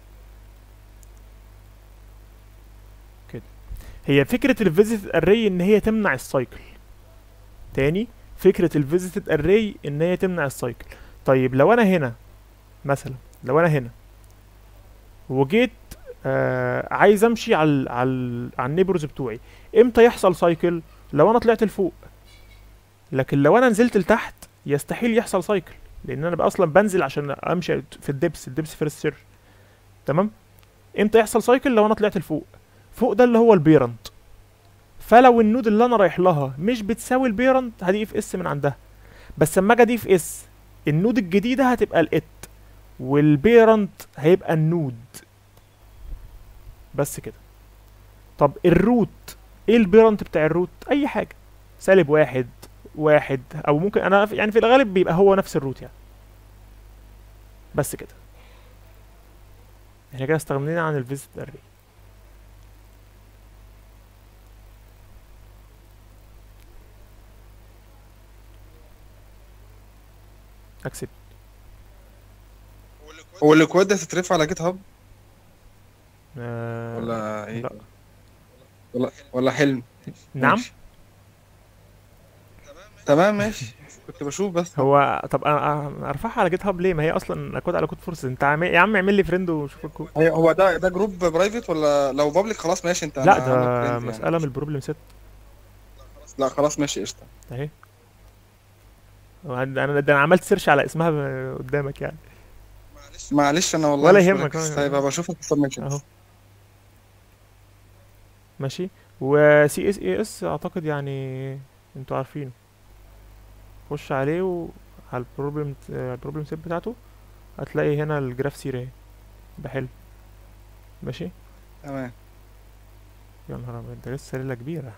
كده. هي فكره الفيزيتد اري ان هي تمنع السايكل. تاني، فكره الفيزيتد اري ان هي تمنع السايكل. طيب لو انا هنا مثلا، لو انا هنا وجيت عايز امشي على النيبرز بتوعي، امتى يحصل سايكل؟ لو انا طلعت لفوق. لكن لو انا نزلت لتحت يستحيل يحصل سايكل، لان انا بقى اصلا بنزل عشان امشي في الدبس فيرست سيرش. تمام. امتى يحصل سايكل؟ لو انا طلعت لفوق. فوق ده اللي هو البيرنت، فلو النود اللي انا رايح لها مش بتساوي البيرنت هدي في اس من عندها، بس اما اجي في اس النود الجديده هتبقى الات والبيرنت هيبقى النود بس كده. طب الروت ايه البيرنت بتاع الروت؟ اي حاجه -1 1 او ممكن انا يعني في الغالب بيبقى هو نفس الروت يعني. بس كده احنا كده استغنينا عن الفيزيت اري. اكسبت. هو الاكواد ده هتترفع على جيت هاب ولا ايه لا. ولا حلم؟ نعم. ماشي. تمام ماشي. كنت بشوف بس. هو طب انا ارفعها على جيت هاب ليه؟ ما هي اصلا اكود على كود فورس. انت يا عم اعمل لي فريند وشوف الكود. هو ده جروب برايفت ولا لو بابليك خلاص ماشي انت لا انا عاملك ده فريند مسألة يعني. من البروبلم سيت لا خلاص ماشي قشطة. اهي. انا عملت سيرش على اسمها قدامك يعني. معلش انا والله ولا مش يهمك. مركز. طيب هبقى اشوف اهو السبمشنز. ماشي. وسي اس اي اس اعتقد يعني انتوا عارفينه. خش عليه على البروبلم سيت بتاعته، هتلاقي هنا الجراف سير اهي. ده حلو. ماشي. تمام. يا نهار ابيض، ده لسه ليلة كبيرة.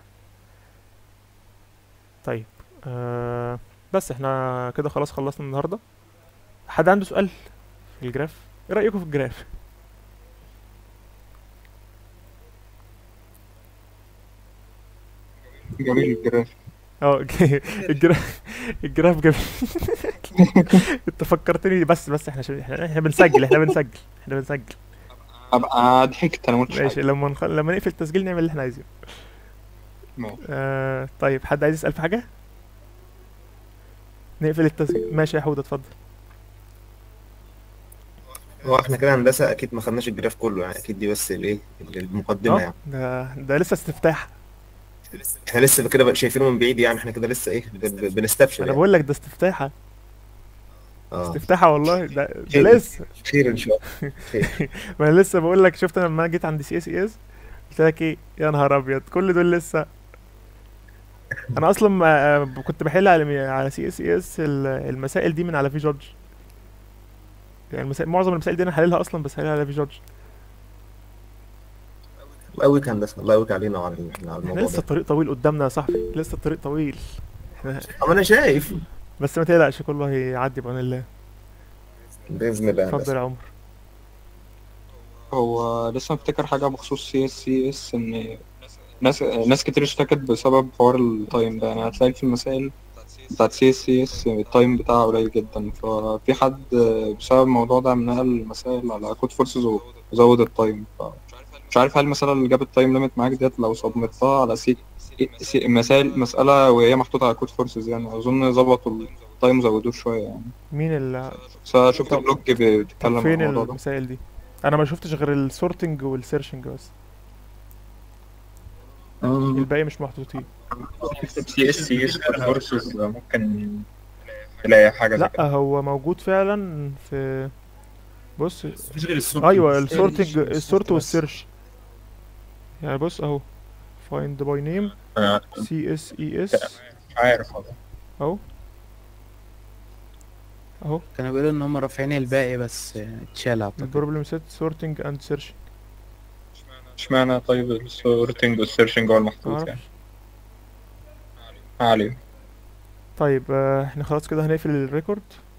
طيب بس احنا كده خلاص خلصنا النهارده. حد عنده سؤال في الجراف؟ ايه رأيكم في الجراف؟ جميل الجراف. الجراف جميل. انت فكرتني. بس احنا بنسجل. ابقى ضحكت انا مش ماشي. لما نقفل التسجيل نعمل اللي احنا عايزينه. طيب حد عايز يسأل في حاجة؟ نقفل التسجيل. ماشي يا حود اتفضل. هو احنا كده هندسة اكيد ما خدناش الجراف كله يعني، اكيد دي بس الايه المقدمة يعني. ده لسه استفتاح. احنا لسه كده بقى شايفينه من بعيد يعني، احنا كده لسه ايه بنستبشر انا يعني. بقول لك ده استفتاحة. اه استفتاحة والله. ده خير لسه. خير ان شاء الله خير. ما انا لسه بقول لك. شفت لما جيت عند سي اس اي اس قلت لك ايه؟ يا نهار ابيض، كل دول لسه. انا اصلا كنت بحل على سي اس اي اس المسائل دي من على في جورج يعني. معظم المسائل دي انا حللها اصلا، بس حللها على في جورج. الله يقويك هندسة، الله يقويك علينا وعلى احنا الموضوع لسه ده. الطريق طويل قدامنا يا صاحبي، لسه الطريق طويل. اما انا شايف. بس ما تقلقش، كله هيعدي بأمر الله. باذن الله. اتفضل يا عمر. هو لسه مفتكر حاجة بخصوص CSS إن ناس كتير اشتكت بسبب حوار التايم ده. يعني هتلاقي في المسائل بتاعت CSS التايم بتاعها قليل جدا، ففي حد بسبب الموضوع ده نقل المسائل على كود فورسز وزود التايم. مش عارف هل المسألة اللي جابت تايم ليميت معاك ديت لو صممتها على مسألة وهي محطوطة على كود فورسز، يعني أظن ظبطوا التايم وزودوه شوية يعني. مين اللي شفت بلوج بيتكلم عن فين الموضوع ده. المسائل دي؟ انا ما شفتش غير السورتنج والسيرشنج بس. الباقي مش محطوطين. CSS كود فورسز ممكن تلاقي حاجة زي كده. لا هو موجود فعلا في. بص مفيش غير السورت. ايوه السورتنج، السورت والسيرش يعني. بص اهو find by name CSES. مش عارف والله. اهو كانوا بيقولوا ان هم رافعين الباقي بس اتشال اعتقد. البروبلم سيت سورتنج اند سيرشنج. اشمعنى طيب السورتنج والسيرشنج هو المحطوط يعني؟ ما عليه. طيب احنا خلاص كده هنقفل الريكورد.